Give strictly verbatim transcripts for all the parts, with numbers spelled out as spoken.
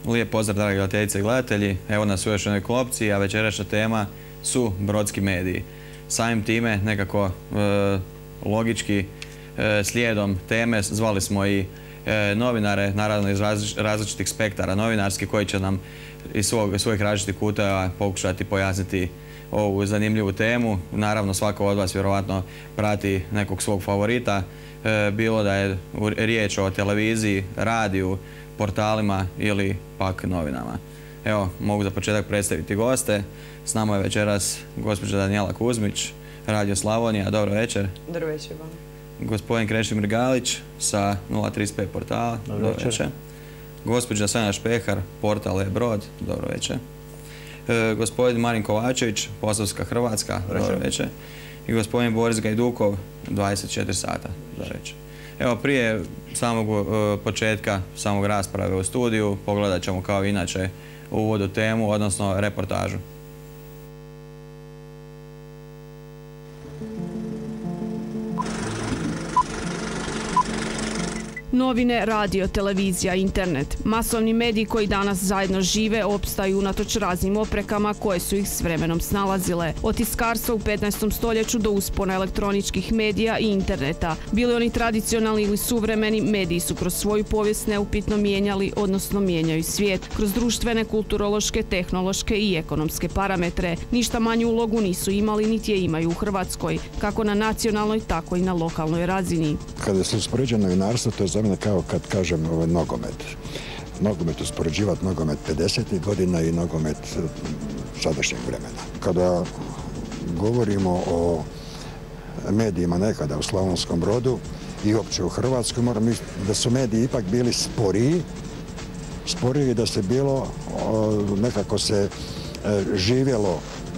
Lijep pozdrav, dragi gledateljice i gledatelji. Evo nas u još jednoj klopci, a večerašnja tema su brodski mediji. Samim time, nekako e, logički e, slijedom teme, zvali smo i e, novinare, naravno iz različ, različitih spektara novinarski, koji će nam iz svog, svojih različitih kuteva pokušati pojasniti ovu zanimljivu temu. Naravno, svako od vas vjerovatno prati nekog svog favorita, e, bilo da je riječ o televiziji, radiju, portalima ili pak novinama. Evo, mogu za početak predstaviti goste. S nama je večeras gospođa Danijela Kuzmić, Radio Slavonija. Dobro večer. Dobro večer vam. Gospodin Krešimir Galić sa nula trideset pet portala. Dobro večer. večer. Gospođa Sanja Špehar, portal E-Brod. Dobro večer. E, gospodin Marin Kovačević, Posavska Hrvatska. Dobro, dobro večer. I gospodin Boris Gajdukov, dvadeset četiri sata. Dobro večer. Evo, prije samog uh, početka, samog rasprave u studiju, pogledat ćemo kao inače uvodu temu, odnosno reportažu. Novine, radio, televizija, internet. Masovni mediji koji danas zajedno žive opstaju unatoč raznim oprekama koje su ih s vremenom snalazile. Od tiskarstva u petnaestom stoljeću do uspona elektroničkih medija i interneta. Bili oni tradicionalni ili suvremeni, mediji su kroz svoju povijest neupitno mijenjali, odnosno mijenjaju svijet. Kroz društvene, kulturološke, tehnološke i ekonomske parametre. Ništa manju ulogu nisu imali niti je imaju u Hrvatskoj, kako na nacionalnoj, tako i na lokalnoj razini. Kada se uspoređuje novinarstvo, to je za mene kao kad kažem ovaj, nogomet. Nogomet uspoređivati nogomet pedesetih godina i nogomet sadašnjeg vremena. Kada govorimo o medijima nekada u Slavonskom Brodu i uopće u Hrvatskoj, moram misliti da su mediji ipak bili sporiji, sporiji da se bilo, nekako se živjelo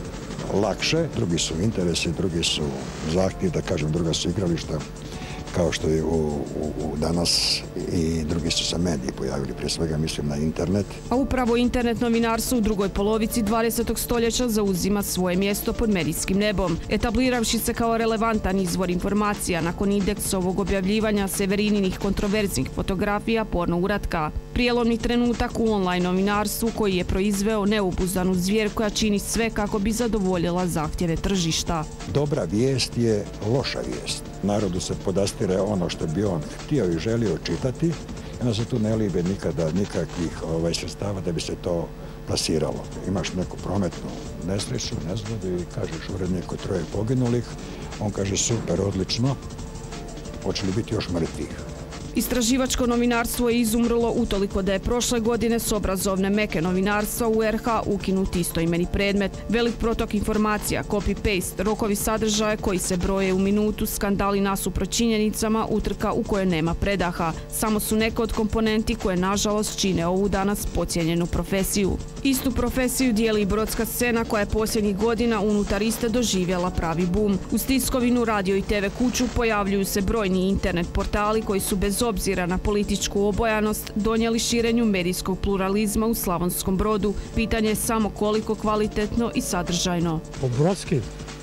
lakše. Drugi su interesi, drugi su zahtjevi, da kažem, druga su igrališta, kao što je u, u, u danas, i drugi su se mediji pojavili, prije svega mislim na internet. A upravo internet novinarstvo u drugoj polovici dvadesetog stoljeća zauzima svoje mjesto pod medijskim nebom, etabliravši se kao relevantan izvor informacija nakon indeksovog objavljivanja Severininih kontroverznih fotografija porno uratka. Prijelomni trenutak u online novinarstvu koji je proizveo neobuzdanu zvijer koja čini sve kako bi zadovoljila zahtjeve tržišta. Dobra vijest je loša vijest. Narodu se podastire ono što bi on htio i želio čitati, i onda se tu ne libe nikada nikakvih ovaj, sredstava da bi se to plasiralo. Imaš neku prometnu nesreću, nezgodu i kažeš uredniku troje poginulih, on kaže super, odlično, hoće li biti još mrtvih? Istraživačko novinarstvo je izumrlo utoliko da je prošle godine s obrazovne meke novinarstva u R H ukinut istoimeni predmet. Velik protok informacija, copy-paste, rokovi sadržaja koji se broje u minutu, skandali nasuprot činjenicama, utrka u kojoj nema predaha. Samo su neke od komponenti koje nažalost čine ovu danas podcijenjenu profesiju. Istu profesiju dijeli i brodska scena koja je posljednjih godina unutar iste doživjela pravi bum. Uz tiskovinu, radio i T V kuću pojavljuju se brojni internet portali koji su bez obzira na političku obojanost donijeli širenju medijskog pluralizma u Slavonskom Brodu. Pitanje je samo koliko kvalitetno i sadržajno. O brodski?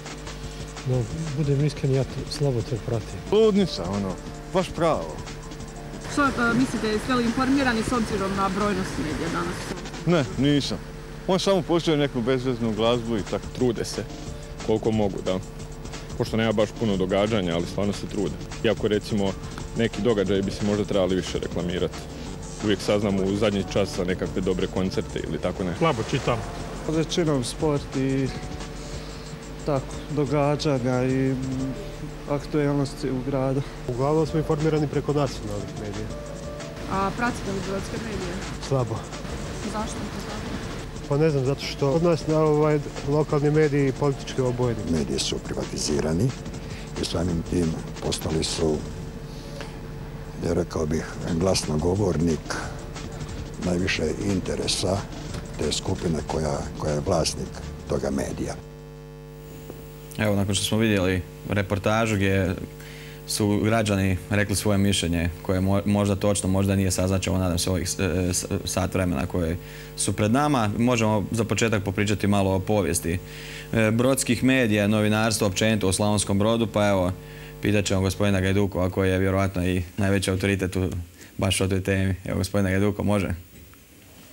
No, budem iskren, ja slabo to pratim. Ludnica, ono, baš pravo. Što mislite, jeste li informirani s obzirom na brojnost medija danas? Ne, nisam. On samo postoje neku bezveznu glazbu i tako. Trude se koliko mogu, da. Pošto nema baš puno događanja, ali stvarno se trude. Iako recimo neki događaji bi se možda trebali više reklamirati. Uvijek saznamo u zadnji čas za nekakve dobre koncerte ili tako ne. Slabo čitam. Većinom sport i tako, događanja i aktualnosti u gradu. Uglavnom smo informirani preko nacionalnih medija. A pratite li brodske medije? Slabo. Zašto? Pa ne znam, zato što od nas na ovaj, lokalni mediji politički obojeni. Mediji su privatizirani i samim tim postali su, ja rekao bih, glasnogovornik najviše interesa te skupine koja, koja je vlasnik toga medija. Evo, nakon što smo vidjeli reportažu gdje su građani rekli svoje mišljenje, koje možda točno, možda nije, saznaćemo, nadam se, ovih sat vremena koje su pred nama. Možemo za početak popričati malo o povijesti brodskih medija, novinarstva općenito u Slavonskom Brodu, pa evo, pitat ćemo gospodina Gajdukova koji je vjerojatno i najveći autoritet u baš o toj temi. Evo, gospodina Gajduko, može?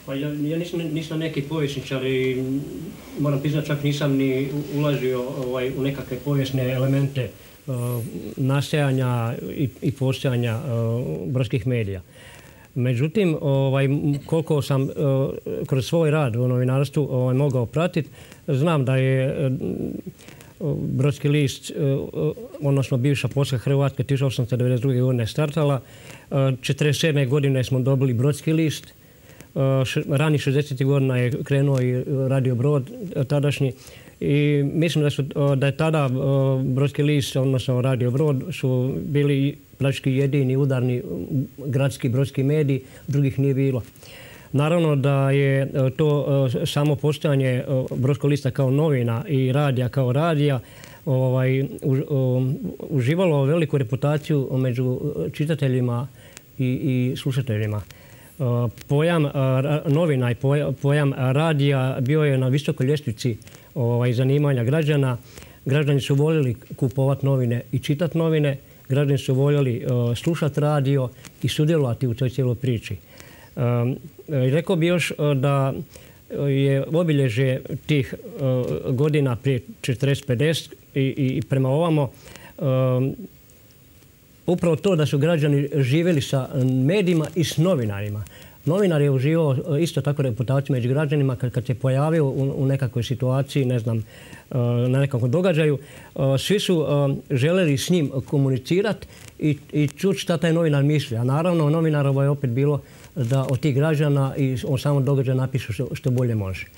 Pa ja, ja nisam, nisam neki povjesničar i moram priznati čak nisam ni ulazio ovaj, u nekakve povijesne elemente uh, nastajanja i, i postojanja uh, brodskih medija. Međutim, ovaj, koliko sam uh, kroz svoj rad u novinarstvu ovaj, mogao pratiti, znam da je uh, Brodski list, uh, odnosno bivša Pošta Hrvatske, tisuća osamsto devedeset druge. godine startala. Uh, četrdeset sedme. godine smo dobili Brodski list. Rani šezdesetih godina je krenuo i Radio Brod tadašnji i mislim da, su, da je tada Brodski list, odnosno Radio Brod, su bili praktički jedini udarni gradski brodski mediji, drugih nije bilo. Naravno da je to samo postojanje Brodskog lista kao novina i radija kao radija ovaj, uživalo veliku reputaciju među čitateljima i, i slušateljima. Pojam novina i pojam radija bio je na visokoj ljestvici ovaj, zanimanja građana. Građani su voljeli kupovati novine i čitati novine. Građani su voljeli uh, slušati radio i sudjelovati u toj cijeloj priči. Um, rekao bih još uh, da je obilježje tih uh, godina prije četrdeset pedeset i, i prema ovamo um, upravo to da su građani živjeli sa medijima i s novinarima. Novinar je uživao isto tako reputaciju među građanima kad, kad se pojavio u, u nekakvoj situaciji, ne znam, na nekakvom događaju. Svi su željeli s njim komunicirati i, i čuti šta taj novinar misli. A naravno, novinarovo je opet bilo da od tih građana i o samom događaju napišu što, što bolje može.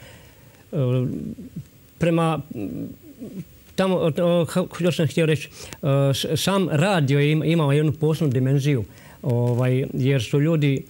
Prema tamo, još sam htio reći, sam radio je imao jednu posebnu dimenziju, ovaj, jer su ljudi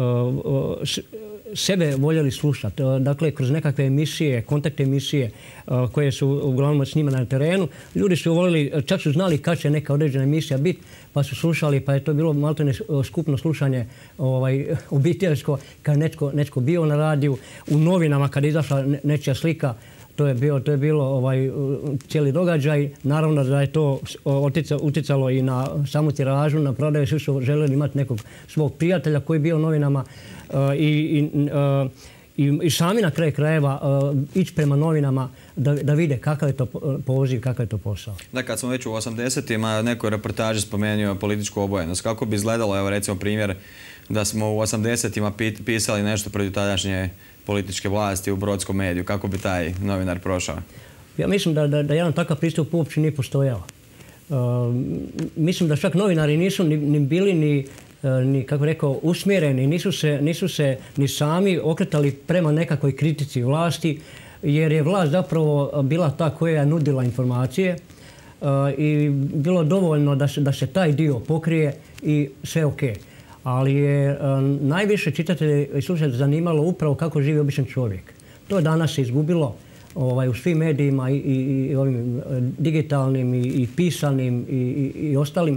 sebe voljeli slušati. Dakle, kroz nekakve emisije, kontakt emisije koje su uglavnom snimane na terenu, ljudi su voljeli, čak su znali kad će neka određena emisija biti, pa su slušali, pa je to bilo maltene skupno slušanje ovaj, obiteljsko, kad netko, netko bio na radiju, u novinama kad je izašla nečija slika. To je, bio, to je bilo ovaj, cijeli događaj. Naravno da je to utjecalo i na samu tiražu, na prodaju. Svi su željeli imati nekog svog prijatelja koji je bio u novinama uh, i, i, uh, i, i sami na kraju krajeva uh, ići prema novinama da, da vide kakav je to poziv, kakav je to posao. Da, kad smo već u osamdesetima nekoj reportaži spomenuo političku obojenost, kako bi izgledalo, evo recimo primjer, da smo u osamdesetima pisali nešto protiv tadašnje političke vlasti u brodskom mediju, kako bi taj novinar prošao? Ja mislim da, da, da jedan takav pristup uopće nije postojao. Uh, mislim da čak novinari nisu ni, ni bili ni, uh, ni, kako rekao, usmjereni, nisu se, nisu se ni sami okretali prema nekakvoj kritici vlasti, jer je vlast zapravo bila ta koja je nudila informacije uh, i bilo dovoljno da se, da se taj dio pokrije i sve ok. Ali je um, najviše čitatelje i slušatelje zanimalo upravo kako živi običan čovjek. To je danas se izgubilo ovaj, u svim medijima i, i, i ovim digitalnim i, i pisanim i, i, i ostalim.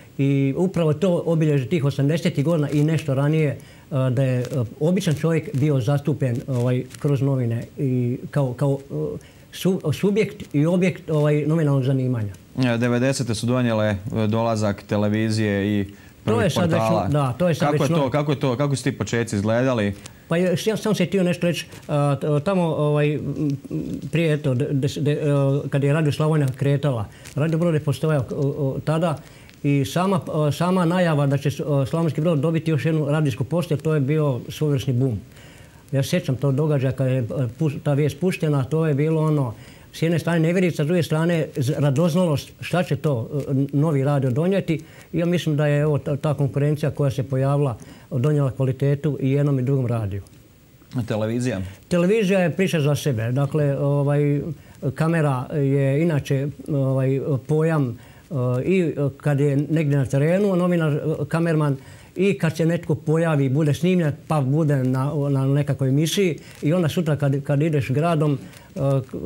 I upravo to obilježe tih osamdesetih godina i nešto ranije uh, da je uh, običan čovjek bio zastupljen ovaj, kroz novine i kao, kao uh, su, subjekt i objekt ovaj, novinalnog zanimanja. devedesete su donijele dolazak televizije i To je sad već, da, to je sad kako već... Je to, kako, je to, kako su ti početci izgledali? Pa ja sam se htio nešto reći. Uh, tamo ovaj, prije, eto, de, de, uh, kad je Radio Slavonija kretala, Radio Brod je postojao uh, tada i sama, uh, sama najava da će uh, Slavonski Brod dobiti još jednu radijsku postaju, to je bio svojevrsni bum. Ja se sjećam to događaja kad je uh, ta vijest puštena, to je bilo ono, s jedne strane nevjerica, s druge strane radoznalost šta će to novi radio donijeti. I ja mislim da je evo, ta, ta konkurencija koja se pojavila donijela kvalitetu i jednom i drugom radiju. A televizija? Televizija je priča za sebe. Dakle, ovaj, kamera je inače ovaj, pojam uh, i kad je negdje na terenu, novinar, kamerman, i kad se netko pojavi, bude snimljen, pa bude na, na nekakvoj emisiji i onda sutra kad, kad ideš gradom, uh,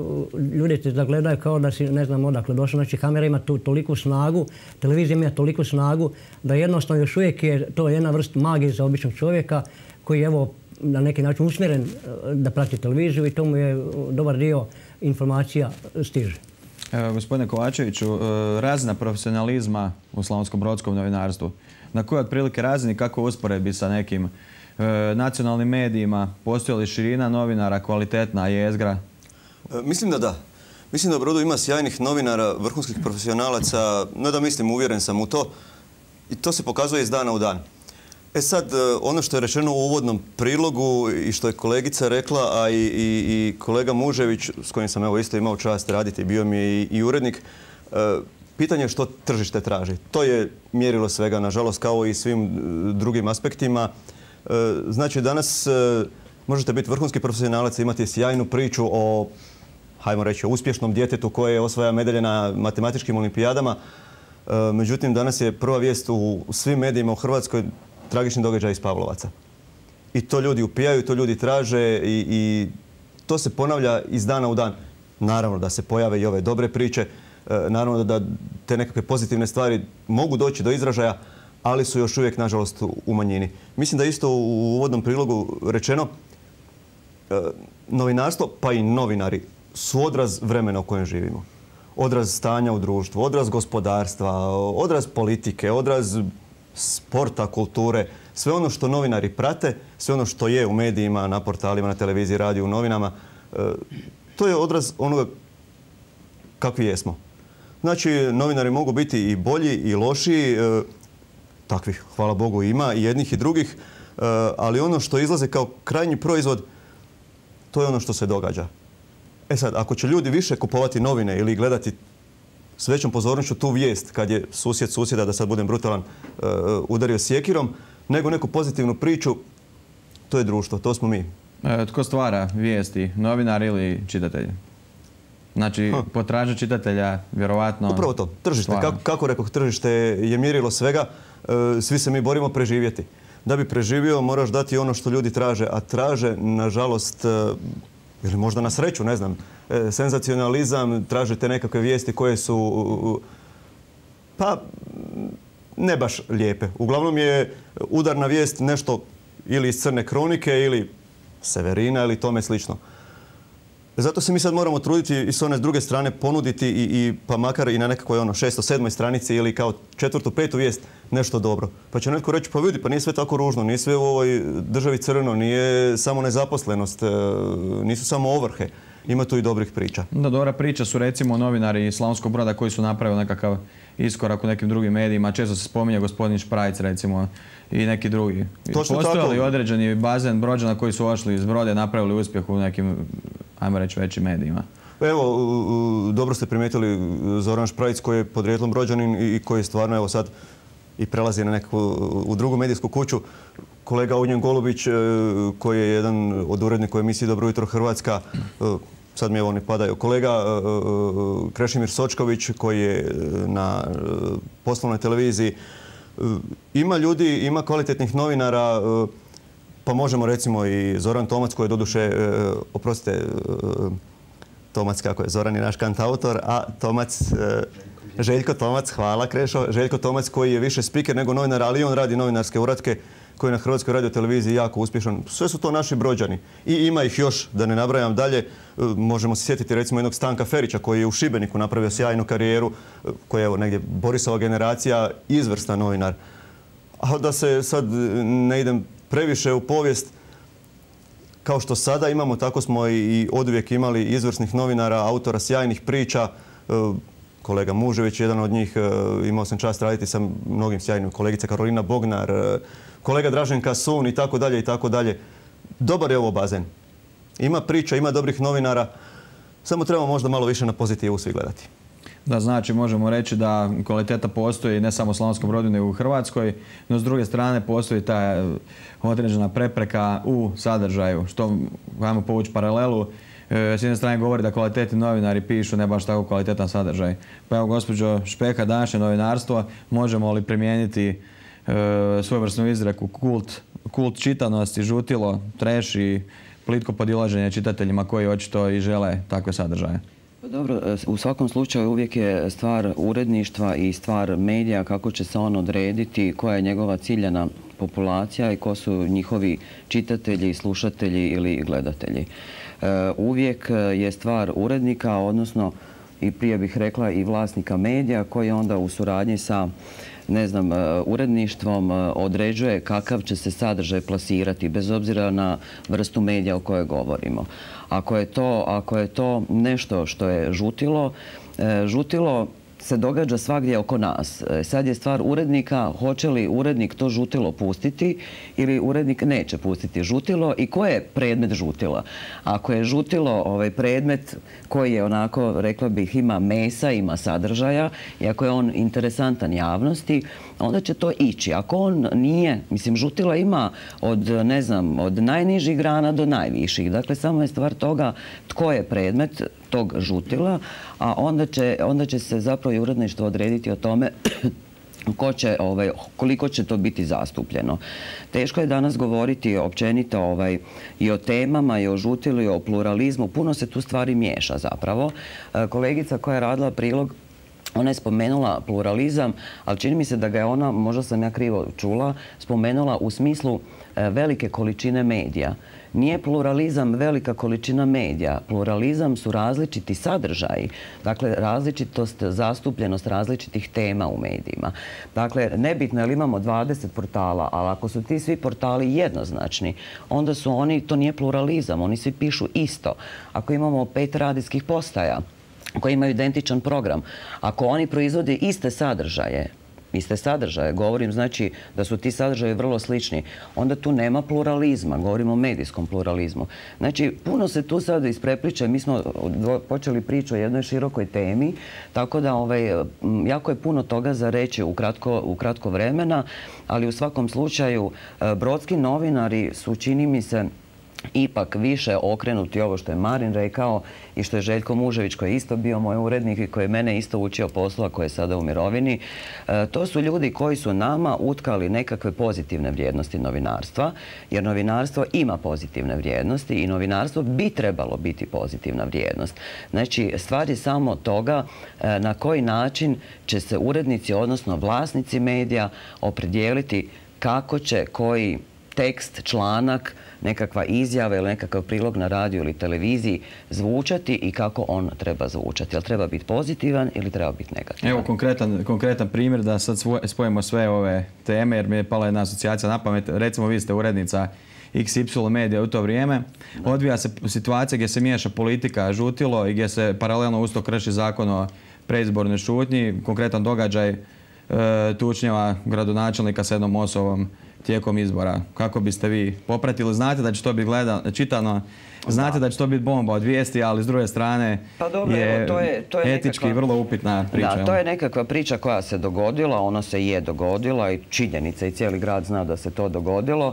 ljudi te zagledaju kao da si ne znam odakle došao. Znači kamera ima tu toliku snagu, televizija ima toliku snagu da jednostavno još uvijek je to jedna vrst magije za običnog čovjeka koji je evo na neki način usmjeren da prati televiziju i tomu je dobar dio informacija stiže. Evo, gospodine Kovačeviću, razina profesionalizma u slavonsko-brodskom novinarstvu, na kojoj otprilike razini, kako usporedbi sa nekim nacionalnim medijima? Postoji li širina novinara, kvalitetna jezgra? Mislim da da. Mislim da u Brodu ima sjajnih novinara, vrhunskih profesionalaca, ne da mislim, uvjeren sam u to. I to se pokazuje iz dana u dan. E sad, ono što je rečeno u uvodnom prilogu i što je kolegica rekla, a i, i, i kolega Mužević, s kojim sam evo isto imao čast raditi, bio mi je i, i urednik, pitanje je što tržište traži. To je mjerilo svega, nažalost, kao i svim drugim aspektima. Znači, danas možete biti vrhunski profesionalac, imati sjajnu priču o, hajmo reći, o uspješnom djetetu koje osvaja medalje na matematičkim olimpijadama. Međutim, danas je prva vijest u svim medijima u Hrvatskoj tragični događaj iz Pavlovaca. I to ljudi upijaju, to ljudi traže i, i to se ponavlja iz dana u dan. Naravno da se pojave i ove dobre priče, naravno da te nekakve pozitivne stvari mogu doći do izražaja, ali su još uvijek, nažalost, u manjini. Mislim da isto u uvodnom prilogu rečeno, novinarstvo, pa i novinari, su odraz vremena u kojem živimo. Odraz stanja u društvu, odraz gospodarstva, odraz politike, odraz sporta, kulture, sve ono što novinari prate, sve ono što je u medijima, na portalima, na televiziji, radiju, u novinama, to je odraz onoga kakvi jesmo. Znači, novinari mogu biti i bolji i lošiji, takvih, hvala Bogu, ima i jednih i drugih, ali ono što izlaze kao krajnji proizvod, to je ono što se događa. E sad, ako će ljudi više kupovati novine ili gledati s većom pozornošću tu vijest kad je susjed susjeda, da sad budem brutalan, udario sjekirom, nego neku pozitivnu priču, to je društvo, to smo mi. E, tko stvara vijesti, novinar ili čitatelj? Znači, ha. potražnja čitatelja, vjerovatno... Upravo to, tržište. Kako, kako rekoh, tržište je mjerilo svega. E, svi se mi borimo preživjeti. Da bi preživio, moraš dati ono što ljudi traže, a traže, nažalost, ili možda na sreću, ne znam, senzacionalizam, tražite nekakve vijesti koje su, pa, ne baš lijepe. Uglavnom je udarna vijest nešto ili iz Crne kronike ili Severina ili tome slično. Zato se mi sad moramo truditi i s one druge strane ponuditi i, i pa makar i na nekakvoj ono šestoj, sedmoj stranici ili kao četvrtu, petu vijest nešto dobro. Pa će netko reći, pa vidi, pa nije sve tako ružno, nije sve u ovoj državi crno, nije samo nezaposlenost, nisu samo ovrhe. Ima tu i dobrih priča. Da, dobra priča su recimo novinari iz Slavonskog Broda koji su napravili nekakav iskorak u nekim drugim medijima. Često se spominje gospodin Šprajc recimo i neki drugi. Postojali određeni bazen Brođana koji su ošli iz Brode, napravili uspjeh u nekim, ajmo reći, većim medijima. Evo, dobro ste primijetili Zoran Šprajc koji je podrijetlom Brođanin i koji je stvarno evo sad i prelazi na nekakvu u drugu medijsku kuću. Kolega Ognjen Golubić koji je jedan od urednika u emisiji Dobro jutro Hrvatska, sad mi evo ne padaju. Kolega Krešimir Sočković koji je na poslovnoj televiziji. Ima ljudi, ima kvalitetnih novinara, pa možemo recimo i Zoran Tomac koji je doduše, oprostite, Tomac kako je, Zoran je naš kantautor, a Tomac, Željko Tomac, hvala Krešo, Željko Tomac koji je više spiker nego novinar, ali on radi novinarske uratke koji je na Hrvatskoj radioteleviziji jako uspješan. Sve su to naši Brođani. I ima ih još, da ne nabrajam dalje, možemo se sjetiti recimo jednog Stanka Ferića koji je u Šibeniku napravio sjajnu karijeru, koji je evo negdje Borisova generacija, izvrstan novinar. A da se sad ne idem previše u povijest, kao što sada imamo, tako smo i oduvijek imali izvrsnih novinara, autora sjajnih priča. Kolega Mužević je jedan od njih, imao sam čast raditi sa mnogim sjajnim, kolegica Karolina Bognar, kolega Dražen Kasun i tako dalje i tako dalje. Dobar je ovo bazen. Ima priča, ima dobrih novinara, samo trebamo možda malo više na pozitivu svi gledati. Da, znači možemo reći da kvaliteta postoji ne samo u Slavonskom Brodu nego u Hrvatskoj, no s druge strane postoji ta određena prepreka u sadržaju. Što, ajmo povući paralelu, s jedne strane govori da kvalitetni novinari pišu ne baš tako kvalitetan sadržaj. Pa evo, gospođo Špeka, današnje novinarstvo, možemo li primijeniti e, svojevrsnu izreku kult, kult čitanosti, žutilo, treš i plitko podilaženje čitateljima koji očito i žele takve sadržaje? Dobro, u svakom slučaju uvijek je stvar uredništva i stvar medija kako će se on odrediti, koja je njegova ciljana populacija i ko su njihovi čitatelji, slušatelji ili gledatelji. Uvijek je stvar urednika, odnosno i prije bih rekla i vlasnika medija koji onda u suradnji sa ne znam, uredništvom određuje kakav će se sadržaj plasirati, bez obzira na vrstu medija o kojoj govorimo. Ako je to, ako je to nešto što je žutilo, žutilo se događa svagdje oko nas. Sad je stvar urednika, hoće li urednik to žutilo pustiti ili urednik neće pustiti žutilo i ko je predmet žutila. Ako je žutilo ovaj predmet koji je onako, rekla bih, ima mesa, ima sadržaja i ako je on interesantan javnosti, onda će to ići. Ako on nije, mislim, žutila ima od, ne znam, od najnižih grana do najviših. Dakle, samo je stvar toga tko je predmet tog žutila, a onda će, onda će se zapravo i uredništvo odrediti o tome ko će, ovaj, koliko će to biti zastupljeno. Teško je danas govoriti općenito ovaj, i o temama, i o žutilu, i o pluralizmu. Puno se tu stvari miješa zapravo. Kolegica koja je radila prilog, ona je spomenula pluralizam, ali čini mi se da ga je ona, možda sam ja krivo čula, spomenula u smislu velike količine medija. Nije pluralizam velika količina medija. Pluralizam su različiti sadržaji. Dakle, različitost, zastupljenost različitih tema u medijima. Dakle, nebitno je li imamo dvadeset portala, ali ako su ti svi portali jednoznačni, onda su oni, to nije pluralizam, oni svi pišu isto. Ako imamo pet radijskih postaja koji imaju identičan program, ako oni proizvode iste sadržaje, iste sadržaje, govorim znači da su ti sadržaji vrlo slični, onda tu nema pluralizma, govorimo o medijskom pluralizmu. Znači, puno se tu sad isprepliče, mi smo počeli priču o jednoj širokoj temi, tako da ovaj, jako je puno toga za reći u kratko, u kratko vremena, ali u svakom slučaju brodski novinari su, čini mi se, ipak više okrenuti ovo što je Marin rekao i što je Željko Mužević, koji je isto bio moj urednik i koji je mene isto učio posla, koji je sada u mirovini. E, to su ljudi koji su nama utkali nekakve pozitivne vrijednosti novinarstva, jer novinarstvo ima pozitivne vrijednosti i novinarstvo bi trebalo biti pozitivna vrijednost. Znači, stvar je samo toga e, na koji način će se urednici, odnosno vlasnici medija, opredijeliti kako će koji tekst, članak, nekakva izjava ili nekakav prilog na radiju ili televiziji zvučati i kako on treba zvučati. Jel treba biti pozitivan ili treba biti negativan? Evo konkretan, konkretan primjer da sad spojimo sve ove teme, jer mi je pala jedna asocijacija na pamet. Recimo, vi ste urednica iks ipsilon medija u to vrijeme. Odvija se situacija gdje se miješa politika, žutilo i gdje se paralelno uz to krši zakon o predizbornoj šutnji. Konkretan događaj e, tučnjava gradonačelnika s jednom osobom tijekom izbora. Kako biste vi popratili? Znate da će to biti gledano, čitano, znate da će to biti bomba od vijesti, ali s druge strane pa dobro, je, to je, to je etički nekakva, vrlo upitna priča. Da, to je nekakva priča koja se dogodila, ona se je dogodila i činjenica i cijeli grad zna da se to dogodilo.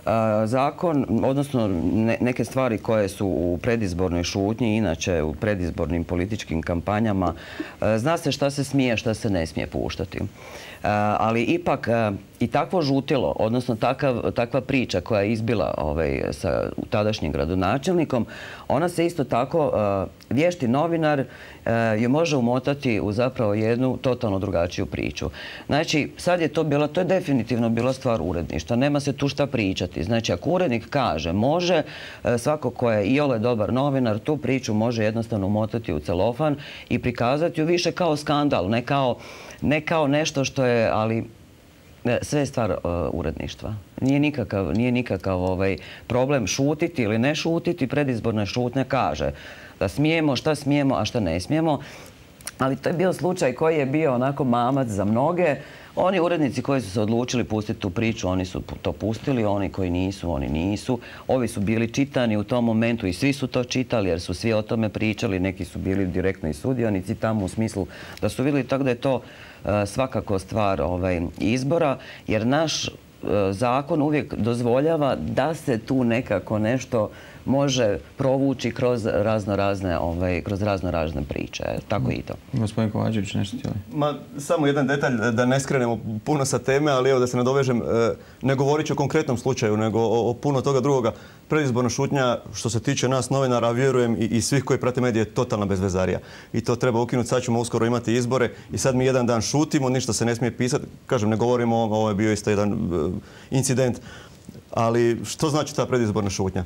Zakon, odnosno neke stvari koje su u predizbornoj šutnji, inače u predizbornim političkim kampanjama, zna se šta se smije, šta se ne smije puštati. Ali ipak i takvo žutilo, odnosno takav, takva priča koja je izbila ovaj, sa tadašnjim gradonačelnikom, ona se isto tako, vješti novinar je može umotati u zapravo jednu totalno drugačiju priču. Znači, sad je to bila, to je definitivno bila stvar uredništva, nema se tu šta pričati. Znači, ako urednik kaže može, svako ko je iole dobar novinar, tu priču može jednostavno umotati u celofan i prikazati ju više kao skandal, ne kao, ne kao nešto što je, ali sve je stvar uh, uredništva. Nije nikakav, nije nikakav ovaj, problem šutiti ili ne šutiti. Predizborna šutnja kaže da smijemo, šta smijemo, a šta ne smijemo. Ali to je bio slučaj koji je bio onako mamac za mnoge. Oni urednici koji su se odlučili pustiti tu priču, oni su to pustili, oni koji nisu, oni nisu. Ovi su bili čitani u tom momentu i svi su to čitali jer su svi o tome pričali. Neki su bili direktno i sudionici tamo u smislu da su vidjeli, tako da je to uh, svakako stvar ovaj, izbora, jer naš uh, zakon uvijek dozvoljava da se tu nekako nešto može provući kroz razno razne, ovaj, kroz razno razne priče. Tako i to. Gospodin Kovačević, nešto htjeli? Ma, samo jedan detalj da ne skrenemo puno sa teme, ali evo da se nadovežem, ne govorit ću o konkretnom slučaju, nego o, o puno toga drugoga. Predizborna šutnja, što se tiče nas novinara, vjerujem i, i svih koji prate medije, je totalna bezvezarija. I to treba ukinuti, sad ćemo uskoro imati izbore i sad mi jedan dan šutimo, ništa se ne smije pisati. Kažem, ne govorimo, ovo je bio isto jedan uh, incident. Ali što znači ta predizborna šutnja?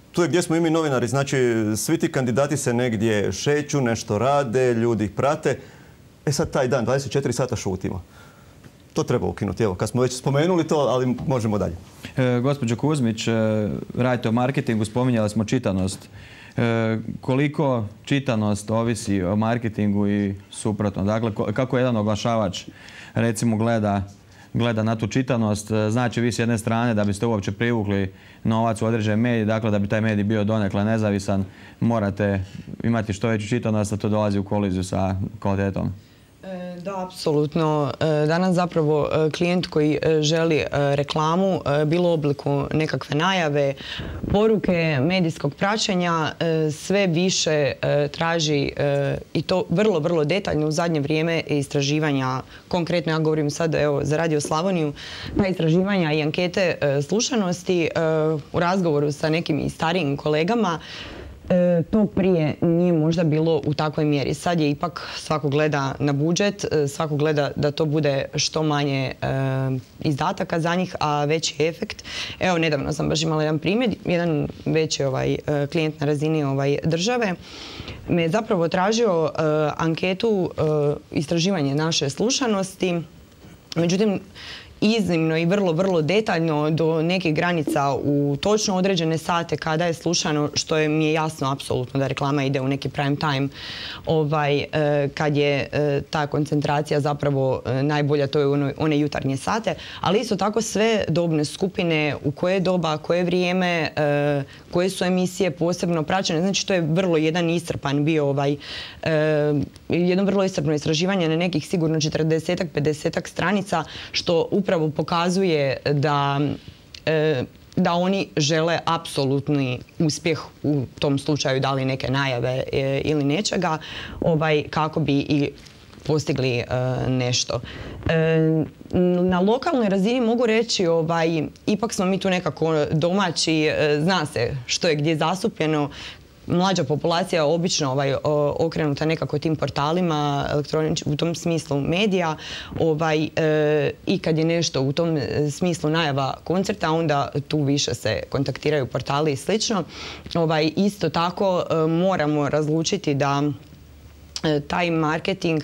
tu je gdje smo i mi novinari, znači svi ti kandidati se negdje šeću, nešto rade, ljudi ih prate. E sad taj dan, dvadeset četiri sata šutimo. To treba ukinuti, evo, kad smo već spomenuli to, ali možemo dalje. E, gospođo Kuzmić, e, radite o marketingu, spominjali smo čitanost. E, koliko čitanost ovisi o marketingu i suprotno? Dakle, kako jedan oglašavač recimo gleda, gleda na tu čitanost, znači vi s jedne strane da biste uopće privukli novac u određen medij, dakle da bi taj medij bio donekle nezavisan, morate imati što veću čitanost, a to dolazi u koliziju sa kvalitetom. Da, apsolutno. Danas zapravo klijent koji želi reklamu, bilo u obliku nekakve najave, poruke, medijskog praćenja, sve više traži i to vrlo, vrlo detaljno u zadnje vrijeme istraživanja, konkretno ja govorim sad evo, za Radio Slavoniju, pa istraživanja i ankete slušanosti u razgovoru sa nekim i starijim kolegama. To prije nije možda bilo u takvoj mjeri. Sad je ipak svako gleda na budžet, svako gleda da to bude što manje izdataka za njih, a veći efekt. Evo, nedavno sam baš imala jedan primjer, jedan veći klijent na razini države me je zapravo tražio anketu, istraživanje naše slušanosti. Međutim, iznimno i vrlo, vrlo detaljno do nekih granica u točno određene sate kada je slušano, što je mi je jasno apsolutno da reklama ide u neki prime time, ovaj, kad je ta koncentracija zapravo najbolja, to je one, one jutarnje sate, ali isto tako sve dobne skupine, u koje doba, koje vrijeme, koje su emisije posebno praćene. Znači to je vrlo jedan iscrpan bio ovaj, jedno vrlo iscrpno istraživanje na nekih sigurno četrdesetak, pedesetak stranica, što upravo pokazuje da, da oni žele apsolutni uspjeh u tom slučaju, da li neke najave ili nečega, ovaj, kako bi i postigli nešto. Na lokalnoj razini mogu reći, ovaj, ipak smo mi tu nekako domaći, zna se što je gdje zastupljeno. Mlađa populacija obično ovaj, okrenuta nekako tim portalima, u tom smislu medija, ovaj, e, i kad je nešto u tom smislu najava koncerta, onda tu više se kontaktiraju portali i slično. Ovaj, isto tako e, moramo razlučiti da e, taj marketing, e,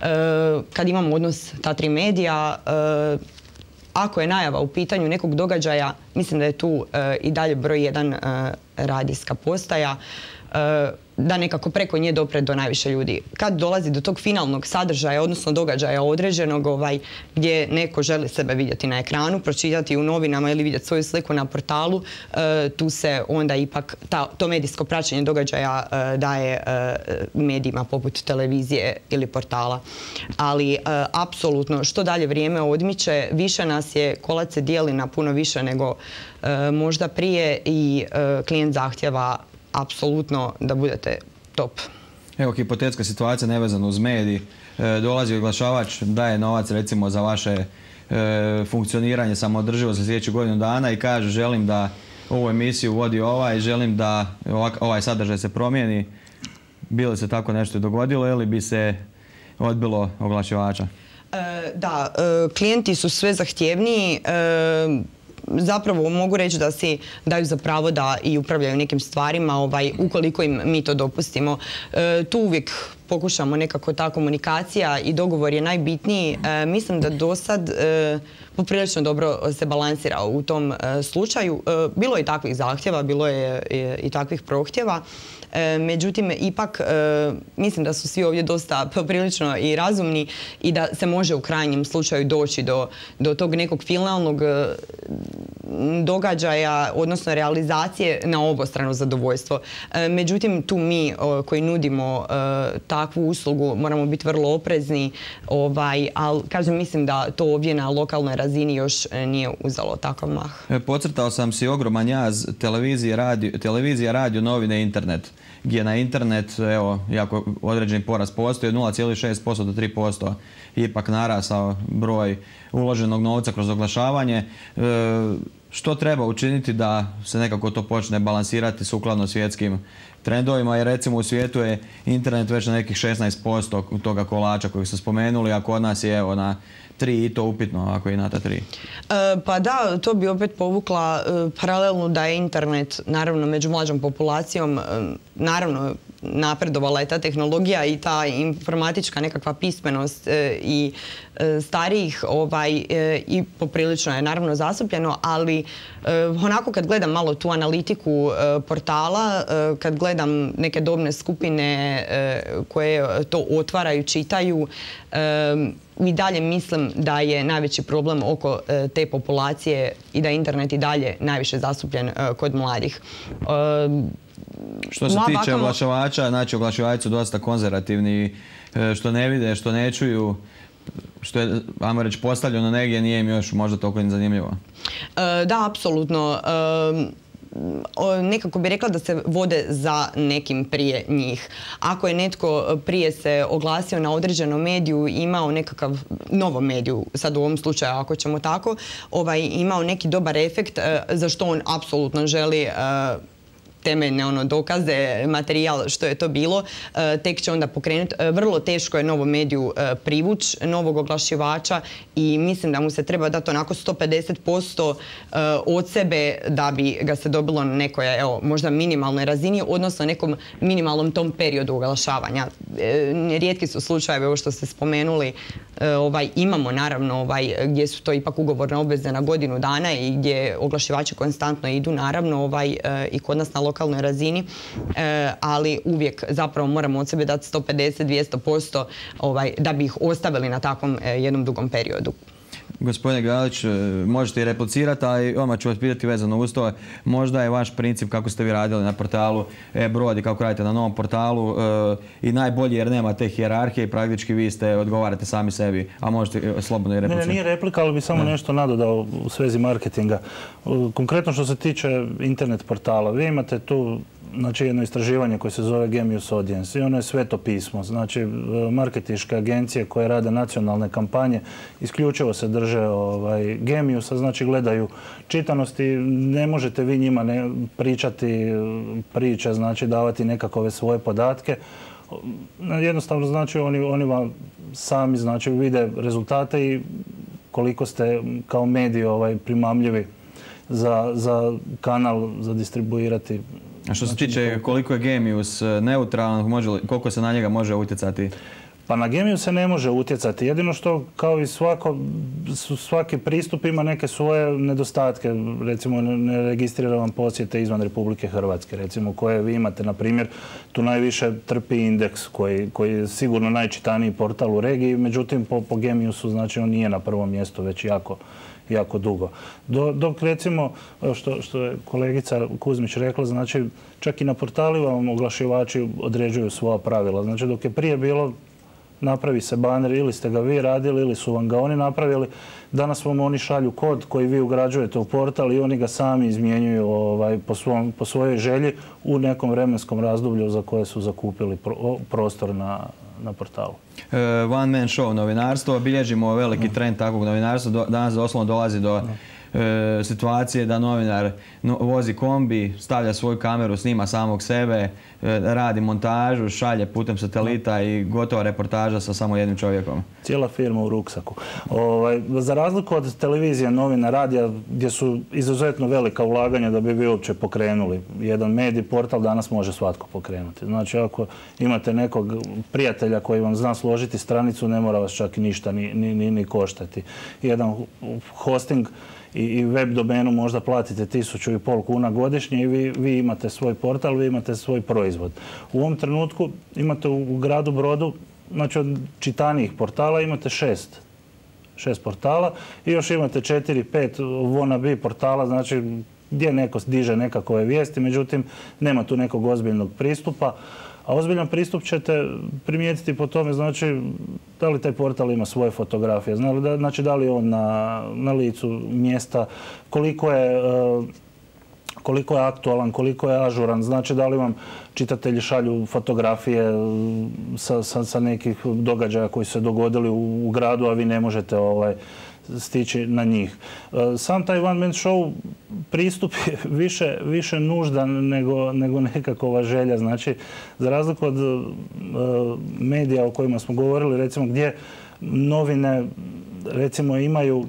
kad imamo odnos ta tri medija, e, ako je najava u pitanju nekog događaja, mislim da je tu e, i dalje broj jedan e, radijska postaja, e, da nekako preko nje dopre do najviše ljudi. Kad dolazi do tog finalnog sadržaja, odnosno događaja određenog, ovaj, gdje neko želi sebe vidjeti na ekranu, pročitati u novinama ili vidjeti svoju sliku na portalu, e, tu se onda ipak ta, to medijsko praćenje događaja e, daje e, medijima poput televizije ili portala. Ali e, apsolutno što dalje vrijeme odmiče, više nas je, kolac se dijeli na puno više nego e, možda prije i e, klijent zahtjeva apsolutno da budete top. Evo, hipotetska situacija nevezana uz medij. E, dolazi oglašavač, daje novac recimo za vaše e, funkcioniranje samoodrživo za sljedeću godinu dana i kaže želim da ovu emisiju vodi ovaj, želim da ovaj sadržaj se promijeni. Bilo se tako nešto dogodilo ili bi se odbilo oglašivača? E, da, e, klijenti su sve zahtjevniji. E, Zapravo mogu reći da si daju za pravo da i upravljaju nekim stvarima, ovaj, ukoliko im mi to dopustimo. E, tu uvijek pokušamo nekako ta komunikacija i dogovor je najbitniji. E, mislim da do sad e, poprilično dobro se balansira u tom e, slučaju. E, bilo je i takvih zahtjeva, bilo je e, i takvih prohtjeva. E, međutim, ipak e, mislim da su svi ovdje dosta poprilično i razumni i da se može u krajnjem slučaju doći do, do tog nekog finalnog e, događaja, odnosno realizacije na obostrano zadovoljstvo. E, međutim, tu mi o, koji nudimo e, takvu uslugu moramo biti vrlo oprezni, ovaj, ali kažem, mislim da to ovdje na lokalnoj razini još nije uzelo takav mah. E, podcrtao sam si ogroman jaz televizije, radio, televizija, radio, novine, internet, gdje na internet, evo, jako određeni porast postoji, od nula zarez šest posto do tri posto ipak narasao broj uloženog novca kroz oglašavanje. E, što treba učiniti da se nekako to počne balansirati sukladno svjetskim trendovima, jer recimo u svijetu je internet već na nekih šesnaest posto toga kolača kojeg ste spomenuli, a kod nas je evo na tri i to upitno ako je i na ta tri. Pa da, to bi opet povukla paralelnu da je internet, naravno, među mlađom populacijom, naravno, napredovala je ta tehnologija i ta informatička nekakva pismenost i starijih i poprilično je naravno zastupljeno, ali onako kad gledam malo tu analitiku portala, kad gledam neke dobne skupine koje to otvaraju, čitaju, i dalje mislim da je najveći problem oko te populacije i da je internet i dalje najviše zastupljen kod mladih. Što se tiče oglašivača, znači oglašivači su dosta konzervativni, što ne vide, što ne čuju, što je, ajmo reći, postavljeno negdje, nije im još možda toliko ni zanimljivo. Da, apsolutno. Nekako bih rekla da se vode za nekim prije njih. Ako je netko prije se oglasio na određenom mediju i imao nekakav, novom mediju, sad u ovom slučaju ako ćemo tako, imao neki dobar efekt za što on apsolutno želi temeljne ono, dokaze, materijal, što je to bilo, tek će onda pokrenuti. Vrlo teško je novom mediju privući, novog oglašivača i mislim da mu se treba dati onako sto pedeset posto od sebe da bi ga se dobilo na nekoj, evo, možda minimalnoj razini, odnosno nekom minimalnom tom periodu oglašavanja. Rijetki su slučajevi, ovo što ste spomenuli, ovaj, imamo naravno ovaj, gdje su to ipak ugovorne obveze na godinu dana i gdje oglašivači konstantno idu, naravno, ovaj, i kod nas na lokalnoj razini, ali uvijek zapravo moramo od sebe dati sto pedeset do dvjesto posto da bi ih ostavili na takvom jednom dugom periodu. Gospodine Galić, možete i replicirati, ali odmah ću vas pitati vezano uz to. Možda je vaš princip kako ste vi radili na portalu e-Brod i kako radite na novom portalu i najbolji jer nema te hijerarhije i praktički vi ste odgovarate sami sebi, a možete slobodno i replicirati. Ne, nije replika, ali bi samo nešto nadodao u svezi marketinga. Konkretno što se tiče internet portala, vi imate tu znači jedno istraživanje koje se zove Gemius Audience i ono je sveto pismo. Znači, marketinške agencije koje rade nacionalne kampanje isključivo se drže ovaj, Gemiusa, znači gledaju čitanosti. Ne možete vi njima ne pričati priče, znači davati nekakove svoje podatke. Jednostavno, znači, oni, oni vam sami znači, vide rezultate i koliko ste kao mediji ovaj, primamljivi za, za kanal, za distribuirati. A što se tiče koliko je Gemius neutralan, koliko se na njega može utjecati? Pa na Gemius se ne može utjecati. Jedino što kao i svako, svaki pristup ima neke svoje nedostatke. Recimo ne registrira vam posjete izvan Republike Hrvatske, recimo koje vi imate. Na primjer, tu najviše trpi indeks koji, koji je sigurno najčitaniji portal u regiji, međutim po, po Gemiusu znači on nije na prvom mjestu već jako jako dugo. Do, dok recimo, što, što je kolegica Kuzmić rekla, znači čak i na portalima vam oglašivači određuju svoja pravila. Znači dok je prije bilo napravi se baner ili ste ga vi radili ili su vam ga oni napravili, danas vam oni šalju kod koji vi ugrađujete u portal i oni ga sami izmjenjuju ovaj, po, svom, po svojoj želji u nekom vremenskom razdoblju za koje su zakupili pro, prostor na na portalu. Uh, one man show novinarstvo, bilježimo veliki no. trend takvog novinarstva. Danas doslovno dolazi do no. uh, situacije da novinar no, vozi kombi, stavlja svoju kameru, snima samog sebe, uh, radi montažu, šalje putem satelita no. i gotova reportaža sa samo jednim čovjekom. Cijela firma u ruksaku. Ovaj, za razliku od televizije, novina, radija, gdje su izuzetno velika ulaganja da bi vi uopće pokrenuli jedan medij, portal danas može svatko pokrenuti. Znači, ako imate nekog prijatelja koji vam zna složiti stranicu, ne mora vas čak ništa ni, ni, ni, ni koštati. Jedan hosting i, i web domenu možda platite tisuću i pol kuna godišnje i vi, vi imate svoj portal, vi imate svoj proizvod. U ovom trenutku imate u, u gradu Brodu, znači od čitanijih portala imate šest. Šest portala i još imate četiri, pet wannabe portala, znači gdje neko diže nekakove vijesti, međutim nema tu nekog ozbiljnog pristupa. A ozbiljan pristup ćete primijetiti po tome, znači, da li taj portal ima svoje fotografije, znači da li on na, na licu mjesta, koliko je, koliko je aktualan, koliko je ažuran, znači da li vam čitatelji šalju fotografije sa, sa, sa nekih događaja koji su se dogodili u, u gradu, a vi ne možete ovaj, stići na njih. Sam taj one man show pristup je više, više nuždan nego, nego nekakova želja. Znači, za razliku od medija o kojima smo govorili, recimo gdje novine recimo imaju